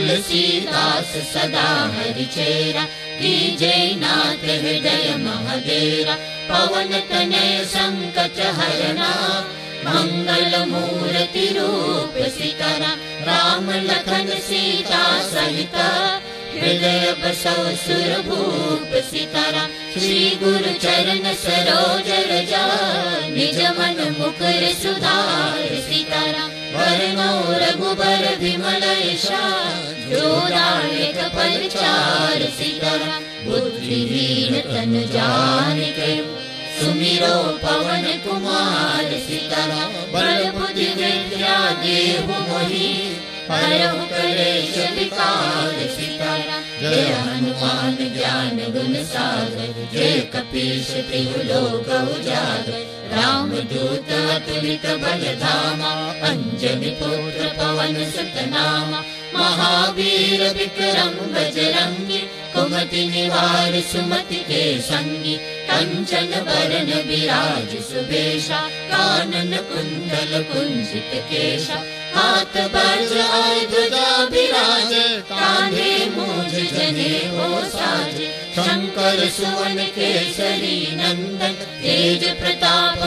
तुलसीदास सदा हरि चेरा, कीजे नाथ हृदय महदेरा। पवन तनय संकट हरना, मंगल मूर्ति रूप सीतारा। राम लखन सीता सहिता, हृदय बसौ सुरभूप सीतारा। श्री गुरु चरण सरोज रजा, निज मन मुकुर सुधार सीतारा। वरनौ रघुबर विमल यशा, जोदायक परिचार सीतारा। बुद्धिहीन तन जानिके, सुमिरो पवन कुमार सीतारा। बल बुद्धि विद्या देहु मोहि, हरहु कलेश विकार सीताराम। जय हनुमान ज्ञान गुण सागर, जय कपीश तिहु लोक उजागर। राम दूत अतुलित बल धामा, अंजनी पुत्र पवन सुत नामा। महावीर विक्रम बजरंगी, कुमति निवार सुमति के संगी। कंचन बरन विराज सुबेशा, कानन कुंडल कुंजित केशा। हाथ वज्र ध्वजा विराज, कांधे मूंज जनेऊ साज। शंकर सुवन केसरी नंदन, तेज प्रताप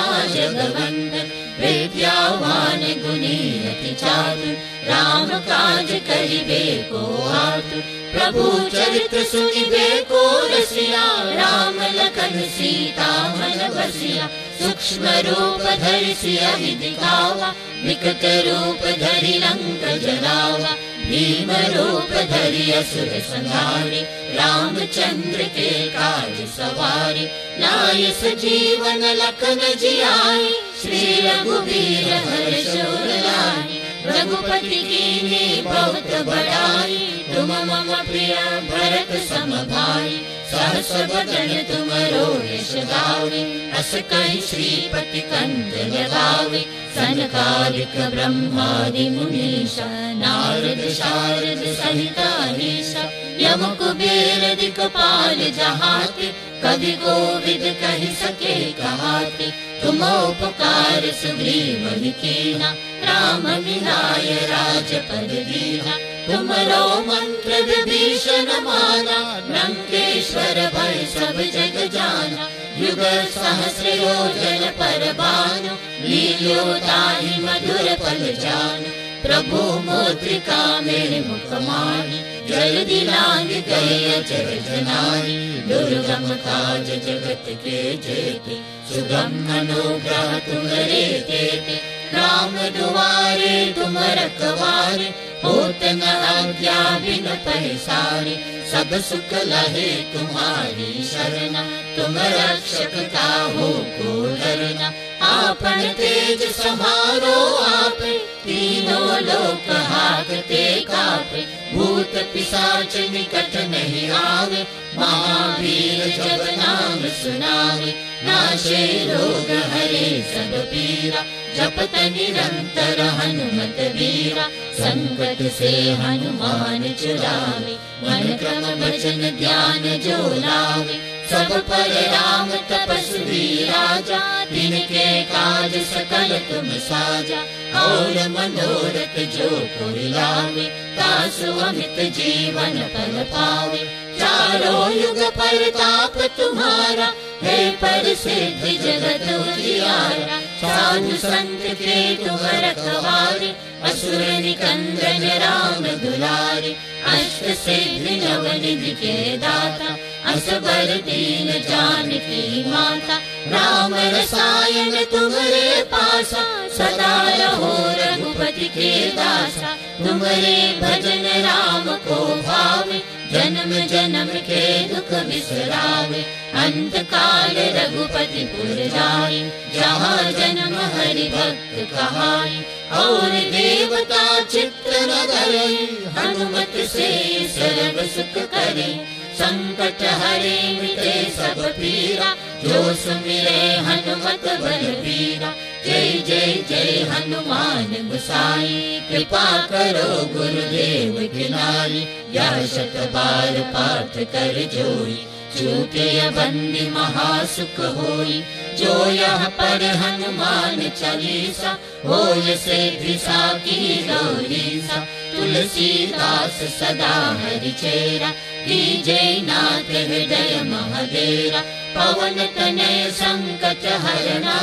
महाजगवंदन। विद्यावान गुणी अति चातुर, राम काज करिबे को आतुर। प्रभु चरित्र सुनिबे को रसिया, राम लखन सीता मन बसिया। सूक्ष्म रूप धरि सियहि दिखावा, विकट रूप धरि लंक जलावा। भीम रूप धरि असुर संहारे, रामचंद्र के काज सवारे। लाय सजीवन लखन जियाए, श्री रघुवीर हर्ष उर लाए। रघुपति कीन्ही बहुत बड़ाई, तुम मम प्रिय भरत सम भाई। सहस बदन तुमरो यश गावे, अस कहि श्रीपति कंठ लगावे। सनकादिक ब्रह्मादि मुनीषा, नारद शारद सहित अहीसा। यम कुबेर दिक्पाल जहाते, कवि कोविद कहि सके कहाते। तुम उपकार सुग्रीव ही कीना, राम मिलाय राजपद दीना। तुमरो मंत्र विभीषण माना, लंकेश्वर भय सब जग जाना। युग सहस्र योजन पर भानु, लील्यो ताहि मधुर फल जानु। प्रभु मुद्रिका मेरे मुख माहि, जल्दी लांग गए अचरज नाहि। दुर्गम काज जगत के जेते, सुगम अनुग्रह तुम्हारे तेते। राम दुआरे तुम रखवारे, होत न आज्ञा बिन पैसारे। सब सुख लहे तुम्हारी शरणा, तुम रक्षक काहू को डरना। आपन तेज समारो आपे, तीनों लोक हाकते कापे। भूत पिशाच निकट नहीं आवे, महावीर जब नाम सुनावे। नाशे रोग हरे सब पीरा, जपत निरंतर हनुमत वीरा। संकट से हनुमान छुड़ावे, मन क्रम वचन ध्यान जो लावे। सब पर राम तपस्वी राजा, तिनके काज सकल तुम साजा। और मनोरथ जो कोई लावे, तासु अमित जीवन फल पावे। चारों युग परताप तुम्हारा, है प्रसिद्ध जगत उजियारा। साधु संत के तुम रखवारे, असुर निकंदन राम दुलारे। अष्ट सिद्धि नवनिधि के दाता, असबर दीन जानकी माता। राम रसायन तुम्हारे पासा, सदा रहो रघुपति के दासा। तुम्हारे भजन राम को भावे, जन्म जन्म के दुख बिसरावे। अंत काल रघुपति पुर जाई, जहाँ जन्म हरि भक्त कहाई। और देवता चित्त न धरे, हनुमत से सर्व सुख करे। संकट हरे मिटे सब पीरा, जो सुमिरे हनुमत बलबीरा। जय जय जय हनुमान गोसाई, कृपा करो गुरुदेव की नाई। यह शत बार पाठ कर जोई, छूटे बंदी महासुख होई। जो यह पर हनुमान चालीसा, होय सिद्धि साकी गौरीसा। तुलसीदास सदा हरि चेरा, कीजय नाथ हृदय महडेरा। पवन तनय संकट हरना,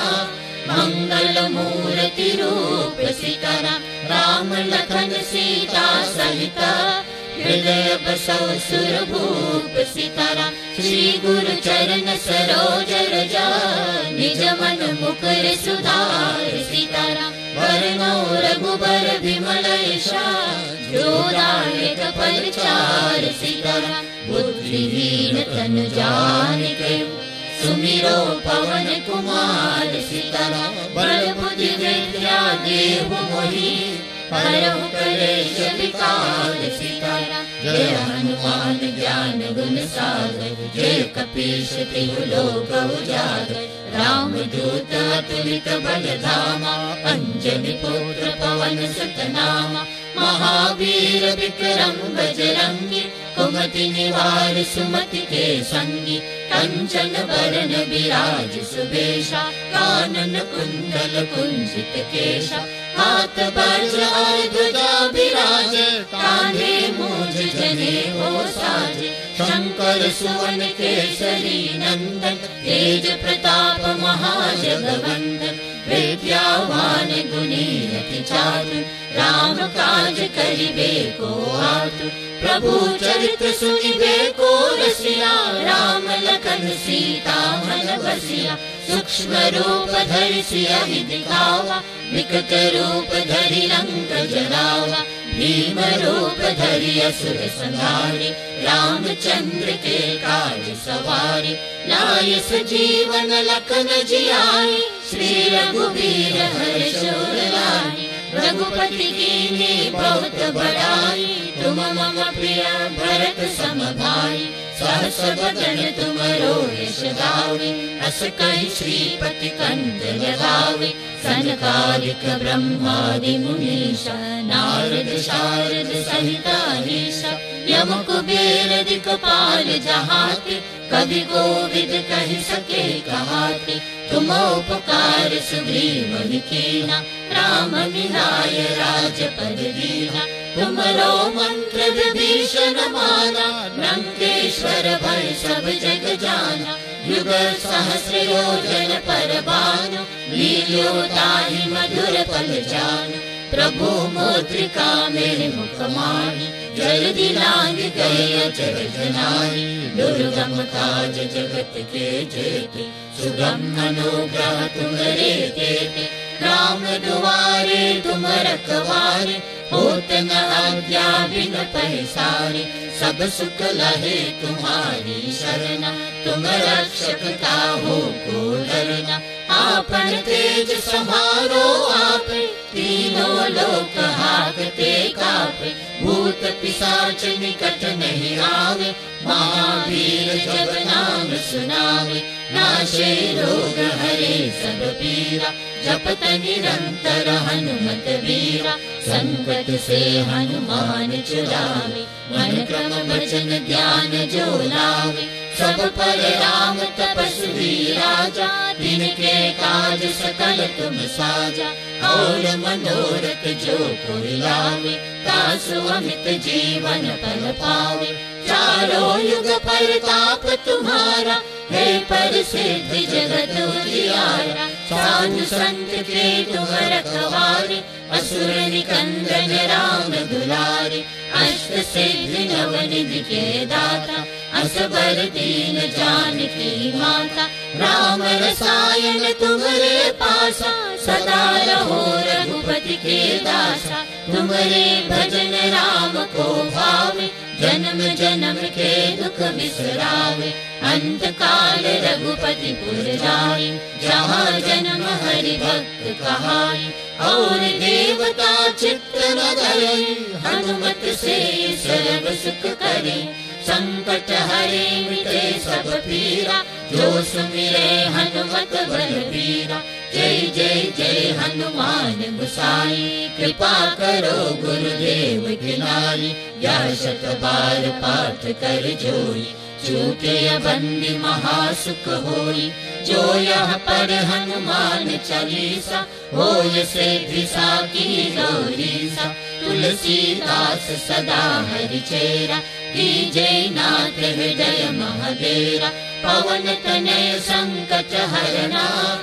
मंगल मूर्ति रूप सीतारा। राम लखन सीता सहिता, हृदय बसौ सुरभूप सीतारा। श्री गुरु चरण सरोज रजा, निज मन मुकुर सुधार सीतारा। वरनौ रघुबर विमल यशा, जो दायक परिचार सीतारा। बुद्धिहीन तनु जानिके, सुमिरो पवन कुमार सीतारा। बल बुद्धि विद्या देहु मोहि, हरहु कलेश विकार सीताराम। जय हनुमान ज्ञान गुण सागर, जय कपीश तिहु लोक उजागर। राम दूत अतुलित बल धामा, अंजनी पुत्र पवन सुत नामा। महावीर विक्रम बजरंगी, कुमति निवार सुमति के संगी। कंचन बरन विराज सुबेशा, कानन कुंडल कुंजित केशा। हाथ वज्र और ध्वजा विराजे, कांधे मूंज जनेऊ साजे। शंकर सुवन केसरी नंदन, तेज प्रताप महाजगवंदन। विद्यावान गुणी अति चातुर, राम काज करिबे को आतुर। प्रभु चरित्र सुनिबे को रसिया, राम लखन सीता मन बसिया। सूक्ष्म रूप धरि सियहि दिखावा, विकट रूप धरि लंक जरावा। भीम रूप धरि असुर संहारे, रामचंद्र के काज सवारे। लाय सजीवन लखन जियाए, श्री रघुवीर हर्ष उर लाए। रघुपति कीन्ही बहुत बड़ाई, तुम मम प्रिय भरत सम भाई। सहस बदन तुमरो यश गावे, अस कहि श्रीपति कंठ लगावे। सनकादिक ब्रह्मादि मुनीषा, नारद शारद सहित अहीशा। यम कुबेर दिक्पाल जहाते, कवि कोविद कहि सके कहाते। तुम उपकार सुग्रीव कीना, राम मिलाय राजपद दीना। तुमरो मंत्र विभीषण माना, लंकेश्वर भय सब जग जाना। युग सहस्र योजन पर भानु, लील्यो ताहि मधुर पल जानु। प्रभु मुद्रिका मेरे मुख माहि, जल्दी लांग गए अचरज नाहि। दुर्गम काज जगत के जेते, सुगम अनुग्रह तुम्हारे तेते। राम दुआरे तुम रखवारे, होत न आज्ञा बिन पैसारे। सब सुख लहे तुम्हारी शरणा, तुम रक्षक काहू को डरना। आपन तेज समारो आपे, तीनों लोक हाकते कापे। भूत पिशाच निकट नहीं आवे, महावीर जब नाम सुनावे। नाशे रोग हरे सब पीरा, जपत निरंतर हनुमत वीरा। संकट से हनुमान छुड़ावे, मन क्रम वचन ध्यान जो लावे। सब पर राम तपस्वी राजा, तिनके काज सकल तुम साजा। और मनोरथ जो कोई लावे, तासु अमित जीवन फल पावे। चारों युग परताप तुम्हारा, है प्रसिद्ध जगत उजियारा। साधु संत के तुम रखवारे, असुर निकंदन राम दुलारे। अष्ट सिद्धि नवनिधि के दाता, असबर दीन जानकी माता। राम रसायन तुम्हारे पासा, सदा रहो रघुपति के दासा। तुम्हारे भजन राम को भावे, जन्म जन्म के दुख बिसरावे। अंत काल रघुपति पुर जाई, जहाँ जन्म हरि भक्त कहाई। और देवता चित्त न धरे, हनुमत से सर्व सुख करे। संकट हरे मिटे सब पीरा, जो सुमिरे हनुमत बलबीरा। जय जय जय हनुमान गोसाई, कृपा करो गुरुदेव की नाई। या शत बार पाठ कर जोई, छूटे बंदी महासुख होई। जो यह पढ़ हनुमान चालीसा, होय सिद्धि साकी गौरीसा। तुलसीदास सदा हरि चेरा, कीजय नाथ हृदय महडेरा। पवन तनय संकट हरना,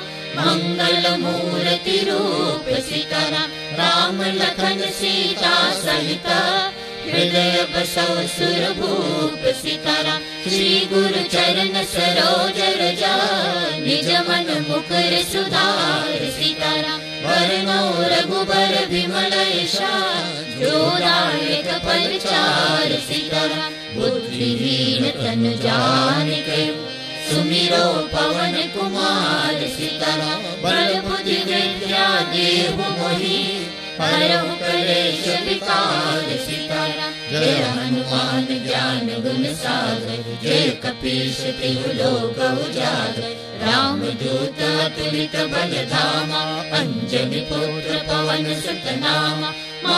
मंगल मूर्ति रूप सीताराम। राम लखन सीता सहित, हृदय बसौ सुरभूप सीताराम। श्री गुरु चरण सरोज रजा, निज मन मुकुर सुधार सीताराम। वरनौ रघुबर विमल यशा, जो दायक परिचार सीताराम। बुद्धिहीन तनु जानिके, सुमिरो पवन कुमार सीताराम। बल बुद्धि विद्या देहु मोहि, हरहु कलेश विकार सीताराम। जय हनुमान ज्ञान गुण सागर, जय कपीश तिहु लोक उजागर। राम दूत अतुलित बल धामा, अंजनी पुत्र पवन सुत नामा।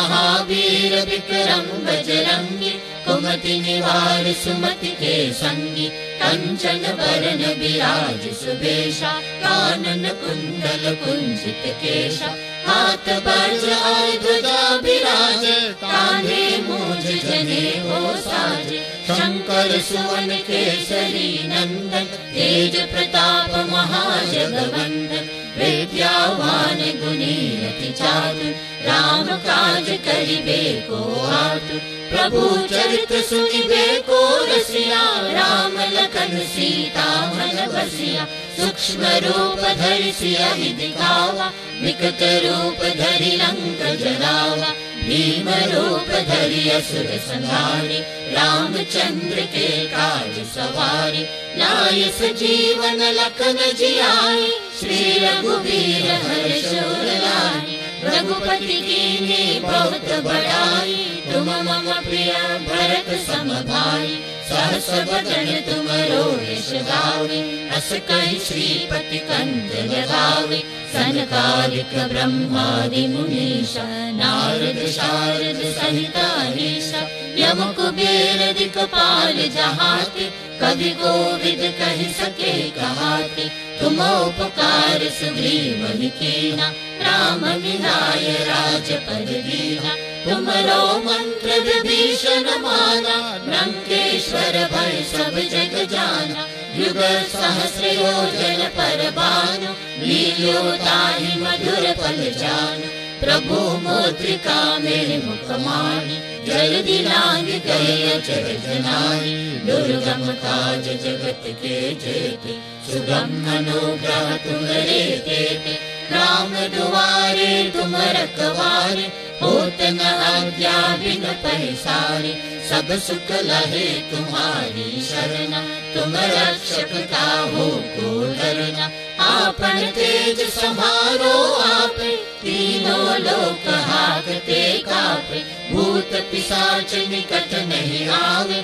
महावीर विक्रम बजरंगी, कुमति निवार सुमति के संगी। कंचन बरन बिराज सुबेशा, कानन कुंडल कुंजित केशा। हाथ वज्र ध्वजा बिराजे, कांधे मूंज जनेऊ साजे। शंकर सुवन केसरी नंदन, तेज प्रताप महाजगवंदन। विद्यावान गुणी अति चातुर, राम काज करिबे को आतुर। प्रभु चरित्र सुनिबे को रसिया, राम लखन सीता मन बसिया। सूक्ष्म रूप धरि सियहि दिखावा, विकट रूप धरि लंक जलावा। भीम रूप धरि असुर संहारे, रामचंद्र के काज सवारे। लाय सजीवन लखन जियाए, श्री रघुवीर हर्ष उर लाए। रघुपति कीन्ही बहुत बड़ाई, तुम मम प्रिय भरत सम भाई। सहस बदन तुमरो यश गावे, अस कहि श्रीपति कंठ लगावे। सनकादिक ब्रह्मादि मुनीषा, नारद शारद सहित अहीसा। यम कुबेर दिक्पाल जहाते, कवि कोविद कहि सके कहाते। तुम उपकार सुग्रीव कीना, राम मिलाय राजपद दीना। तुमरो मंत्र विभीषण माना, लंकेश्वर भय सब जग जाना। युग सहस्र योजन पर भानु, लील्यो ताहि मधुर फल जानु। प्रभु मुद्रिका मेरे मुख माहि, जल्दी लांग गए अचरज नाहि। दुर्गम काज जगत के जेते, सुगम अनुग्रह तुम्हारे तेते। राम दुआरे तुम रखवारे, होत न आज्ञा बिन पैसारे। सब सुख लहे तुम्हारी शरणा, तुम रक्षक काहू को डरना। आपन तेज समारो आपे, तीनों लोक हाकते कापे। भूत पिशाच निकट नहीं आवे,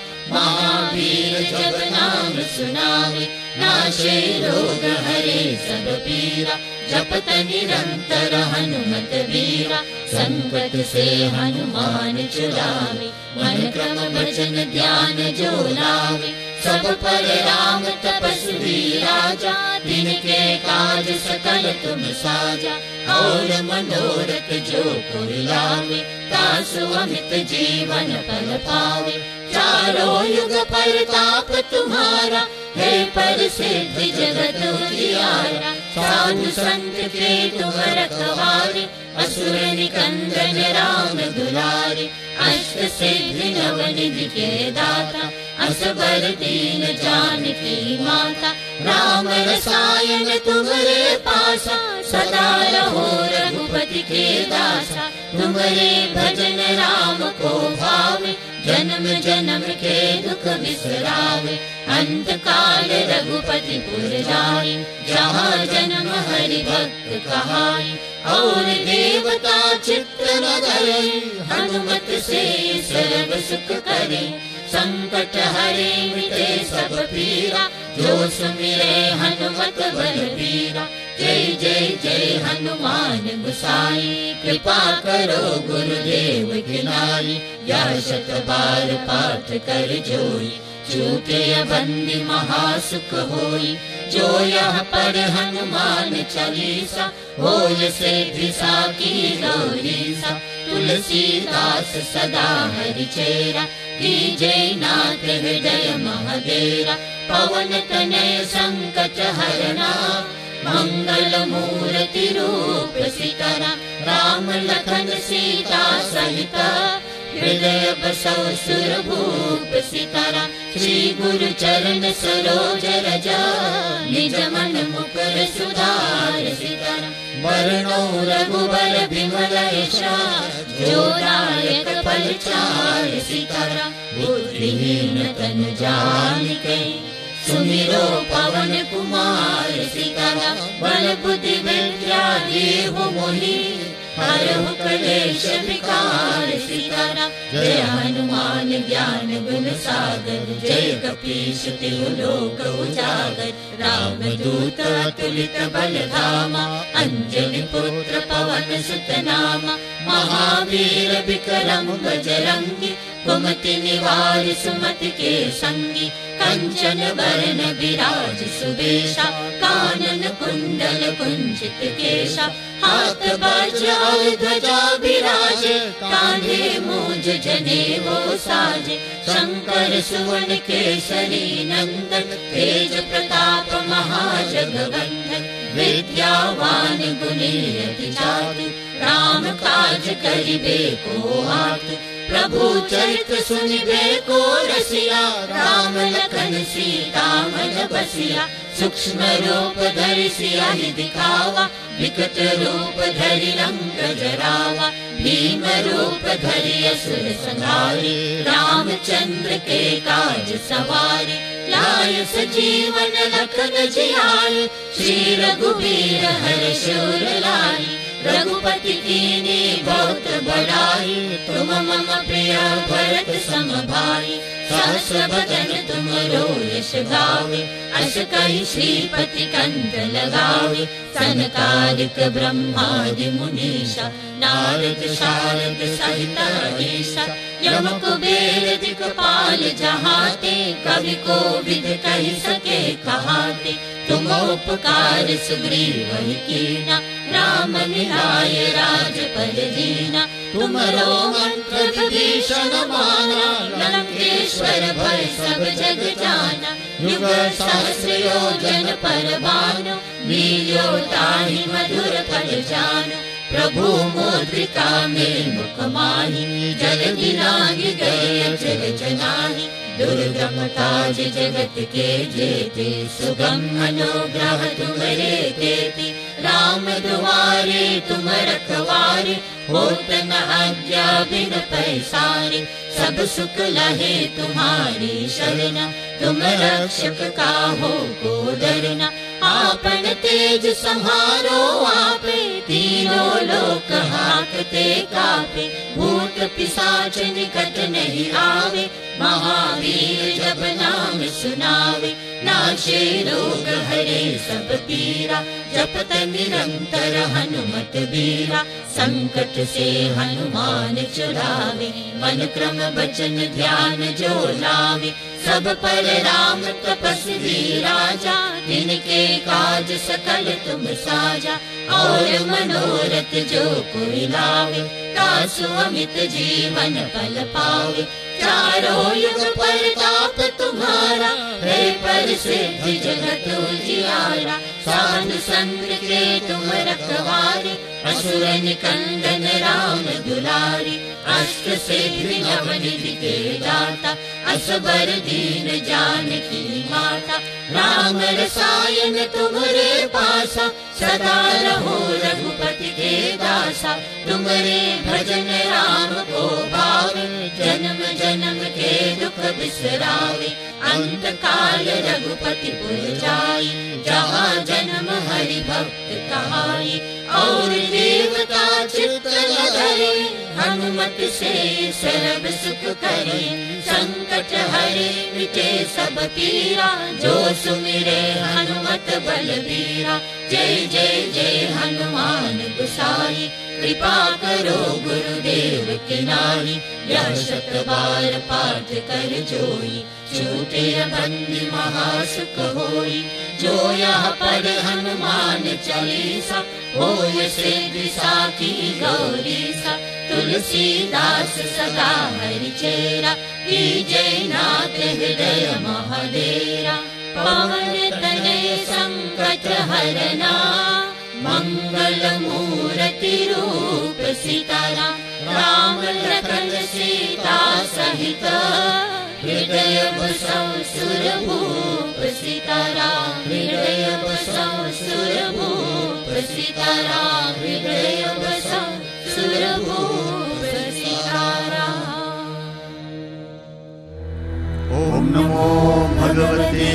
महावीर जब नाम सुनावे। नाशे रोग हरे सब पीरा, जपत निरंतर हनुमत वीरा। संकट से हनुमान छुड़ावे, मन क्रम वचन ध्यान जो लावे। सब पर राम तपस्वी राजा, तिनके काज सकल तुम साजा। और मनोरथ जो कोई लावे, तासु अमित जीवन फल पावे। चारों युग परताप तुम्हारा, है प्रसिद्ध जगत उजियारा। साधु संत के तुम रखवारे, असुर निकंदन राम दुलारे। अष्ट सिद्धि नवनिधि के दाता, असबर दीन जानकी माता। राम रसायन तुम्हारे पासा, सदा रहो रघुपति के दासा। तुम्हारे भजन राम को भावे, जन्म जन्म के दुख बिसरावे। अंत काल रघुपति पुर जाई, जहाँ जन्म हरि भक्त कहाई। और देवता चित्त न धरे, हनुमत से सर्व सुख करे। संकट हरे मिटे सब पीरा, जो सुमिरे हनुमत बलबीरा। जय जय जय हनुमान गोसाई, कृपा करो गुरुदेव की नाई। या शत बार पाठ कर जोई, छूटे बंदी महासुख होई। जो यह पढ़ हनुमान चालीसा, होय सिद्धि साकी गौरीसा। तुलसीदास सदा हरि चेरा, कीजे नाथ हृदय महदेरा। पवन तनय संकट हरना, मंगल मूर्ति रूप सीताराम। राम लखन सीता सहित, हृदय बसौ सुरभूप सीताराम। श्री गुरु चरण सरोज रज, निज मन मुकुर सुधार सीताराम। वर्णो रघुबर बिमल यश, जो दायक फलचार सीताराम। बुद्धिहीन तनु जानिके, सुमिरो पवन कुमार सीताराम। बल बुद्धि विद्या देहु मोहि, हरहु क्लेश विकार सीताराम। जय हनुमान ज्ञान गुण सागर, जय कपीश तिहु लोक उजागर। राम दूत अतुलित बल धामा, अंजनी पुत्र पवन सुत नामा। महावीर विक्रम बजरंगी, कुमति निवार सुमति के संगी। कंचन बरन विराज सुबेशा, कानन कुंडल कुंचित केशा। हाथ बाज और ध्वजा विराजे, कांधे मूंज जनेऊ साजे। शंकर सुवन केसरी नंदन, तेज प्रताप महाजगवंदन। विद्यावान गुणी अति चातुर, राम काज करिबे को आतुर। प्रभु चरित्र सुनिबे को रसिया, राम लखन सीता मन बसिया। सूक्ष्म रूप धरि सियाहि दिखावा, विकट रूप धरि रंग जरावा। भीम रूप धरि असुर संहारे, रामचंद्र के काज सवारे। लाय सजीवन लखन जियाए, श्री रघुवीर हर्ष उर लाए। रघुपति कीन्ही बहुत बड़ाई, तुम मम प्रिय भरत सम भाई। सहस्र बदन तुमरो यश गावे, अस कहि श्रीपति कंठ लगावे। सनकादिक ब्रह्मादि मुनीषा, नारद शारद सहित अहीसा। यम कुबेर दिक्पाल जहाते, कवि कोविद कहि सके कहाते। तुम उपकार सुग्रीव कीना, राम मिलाय राजपद दीना। तुमरो मंत्र विभीषण माना, लंकेश्वर भय सब जग जाना। युग सहस्र योजन पर भानु, लील्यो ताहि मधुर फल जानु। प्रभु मुद्रिका में मुख माहि, जल्दी लांघि गए अचरज नाहि। दुर्गम काज जगत के जेते, सुगम अनुग्रह तुम्हारे तेते। राम दुआरे तुम रखवारे, होत न आज्ञा बिन पैसारे। सब सुख लहे तुम्हारी शरणा, तुम रक्षक काहू को डरना। आपन तेज सम्हारो आपे, तीनों लोक हाकते कापे। भूत पिशाच निकट नहीं आवे, महावीर जब नाम सुनावे। नाशे रोग हरे सब पीरा, जपत निरंतर हनुमत बीरा। संकट से हनुमान छुड़ावे, मन क्रम वचन ध्यान जो लावे। सब पर राम तपस्वी राजा, जिनके काज सकल तुम साजा। और मनोरथ जो कोई लावे, तासु अमित जीवन फल पावे। चारों युग परताप तुम्हारा, है प्रसिद्ध जगत उजियारा। साधु संत के तुम रखवारे, असुर निकंदन राम दुलारे। अष्ट सिद्धि नव निधि के दाता, असबर दीन जानकी माता। राम रसायन तुम्हारे पासा, सदा रहो रघुपति के दासा। तुम्हारे भजन राम को भावे, जन्म जन्म के दुख बिसरावे। अंत काल रघुपति पुर जाई, जहाँ जन्म हरि भक्त कहाई। और देवता चित्त न धरे, हनुमत से सर्व सुख करे। संकट हरे मिटे सब पीरा, जो सुमिरे हनुमत बलबीरा। जय जय जय हनुमान गोसाई, कृपा करो गुरुदेव की नाई। यह शत बार पाठ कर जोई, छूटे बंदी महासुख होई। जो यह पढ़ हनुमान चालीसा, होय सिद्धि साखी गौरीसा। तुलसीदास सदा हरिचेरा, जय नाथ हृदय महादेरा। पवन तनय संकट हरना, मंगल मूर्ति रूप सीताराम। राम लखन सीता सहित, हृदय बसौ सुरभूप सीताराम। हृदय बसौ सुरभूप सीताराम। हृदय बसौ सुरभूप सीताराम। ओम नमो भगवते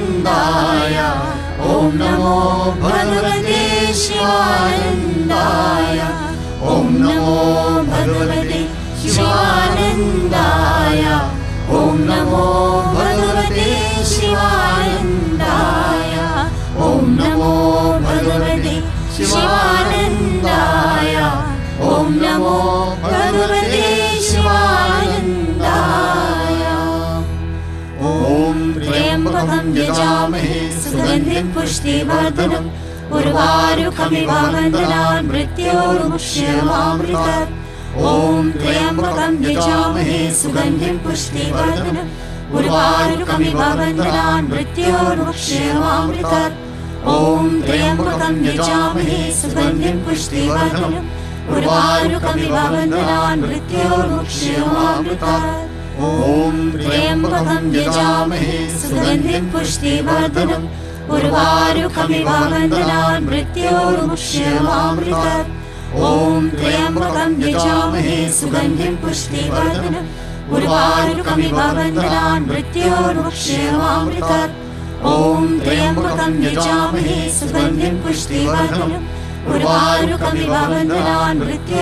शिवानंदाय। ओम नमो भगवते शिवानंदाय। शिवानन्दाय ॐ नमो भगवते शिवानन्दाय ॐ नमो भगवते शिवानन्दाय ॐ नमो भगवते शिवानन्दाय। ॐ त्र्यम्बकं यजामहे सुगन्धिं पुष्टिवर्धनम् उर्वारुकमिव बन्धनान् मृत्योर्मुक्ष्यमामृतात्। ॐ त्र्यम्बकं यजामहे सुगन्धिं पुष्टिवर्धनम् उर्वारुकमिव बन्धनान् मृत्योर्मुक्ष्यमामृतात्। ॐ त्र्यम्बकं यजामहे सुगन्धिं पुष्टिवर्धनम् उर्वारुकमिव बन्धनान् मृत्योर्मुक्ष्यमामृतात्। ॐ त्र्यम्बकं यजामहे सुगन्धिं पुष्टिवर्धनम् उर्वारुकमिव बन्धनान् मृत्योर्मुक्ष्यमामृतात्। ॐ त्र्यम्बकं यजामहे सुगन्धिं पुष्टिवर्धनम् उर्वारुकमिव बन्धनान् मृत्योर्मुक्ष्यमामृतात्। ॐ त्र्यम्बकं यजामहे सुगन्धिं पुष्टिवर्धनम् उर्वारुकमिव बन्धनान्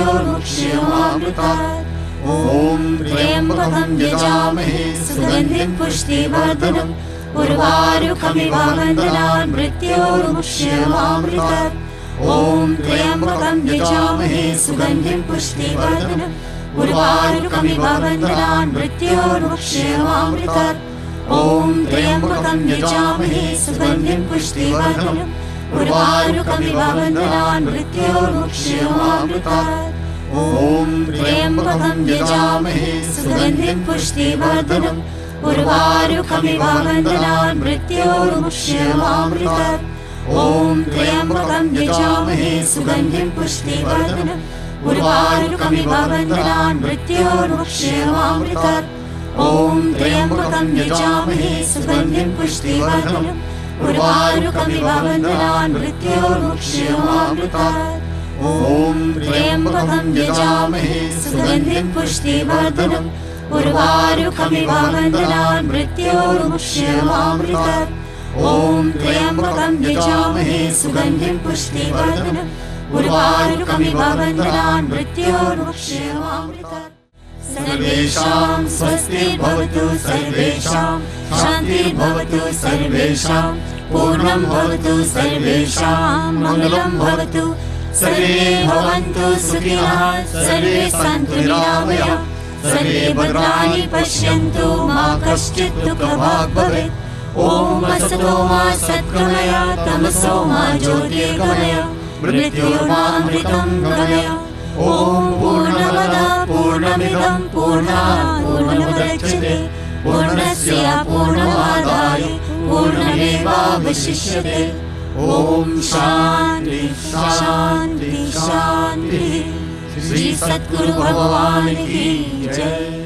मृत्योर्मुक्ष्यमामृतात्। ॐ त्र्यम्बकं यजामहे सुगन्धिं पुष्टिवर्धनम् उर्वारुकमिव बन्धनान् मृत्योर्मुक्ष्यमामृतात्। ॐ त्र्यम्बकं यजामहे सुगन्धिं पुष्टिवर्धनम् उर्वारुकमिव बन्धनान् मृत्योर्मुक्ष्यमामृतात्। ॐ त्र्यम्बकं यजामहे सुगन्धिं पुष्टिवर्धनम् उर्वारुकमिव बन्धनान् मृत्योर्मुक्ष्यमामृतात्। ॐ त्र्यम्बकं यजामहे सुगन्धिं पुष्टिवर्धनम् उर्वारुकमिव बन्धनान् मृत्योर्मुक्ष्यमामृतात्। ॐ त्र्यम्बकं यजामहे सुगन्धिं पुष्टिवर्धनम् उर्वारुकमिव बन्धनान् मृत्योर्मुक्ष्यमामृतात्। ॐ त्र्यम्बकं यजामहे सुगन्धिं पुष्टिवर्धनम् उर्वारुकमिव बन्धनान् मृत्योर्मुक्ष्यमामृतात्। ॐ त्र्यम्बकं यजामहे सुगन्धिं पुष्टिवर्धनम् उर्वारुकमिव बन्धनान् मृत्योर्मुक्ष्यमामृतात्। ॐ त्र्यम्बकं यजामहे सुगन्धिं पुष्टिवर्धनम् उर्वारुकमिव बन्धनान् मृत्योर्मुक्ष्यमामृतात्। सर्वेषां स्वस्तिर्भवतु सर्वेषां शान्तिर्भवतु सर्वेषां पूर्णं भवतु सर्वेषां मङ्गलं भवतु। सर्वे भवन्तु सुखिनः सर्वे सन्तु निरामयाः सर्वे भद्राणि पश्यन्तु मा कश्चित् दुःखभाग् भवेत्। ॐ असतो मा सद्गमय तमसो मा ज्योतिर्गमय मृत्योर्मामृतं गमय। ॐ पूर्णमदः पूर्णमिदं पूर्णात् पूर्णमुदच्यते पूर्णस्य पूर्णमादाय पूर्णमेवावशिष्यते। ॐ शान्ति शान्ति शान्ति। श्री सद्गुरु भगवान की जय।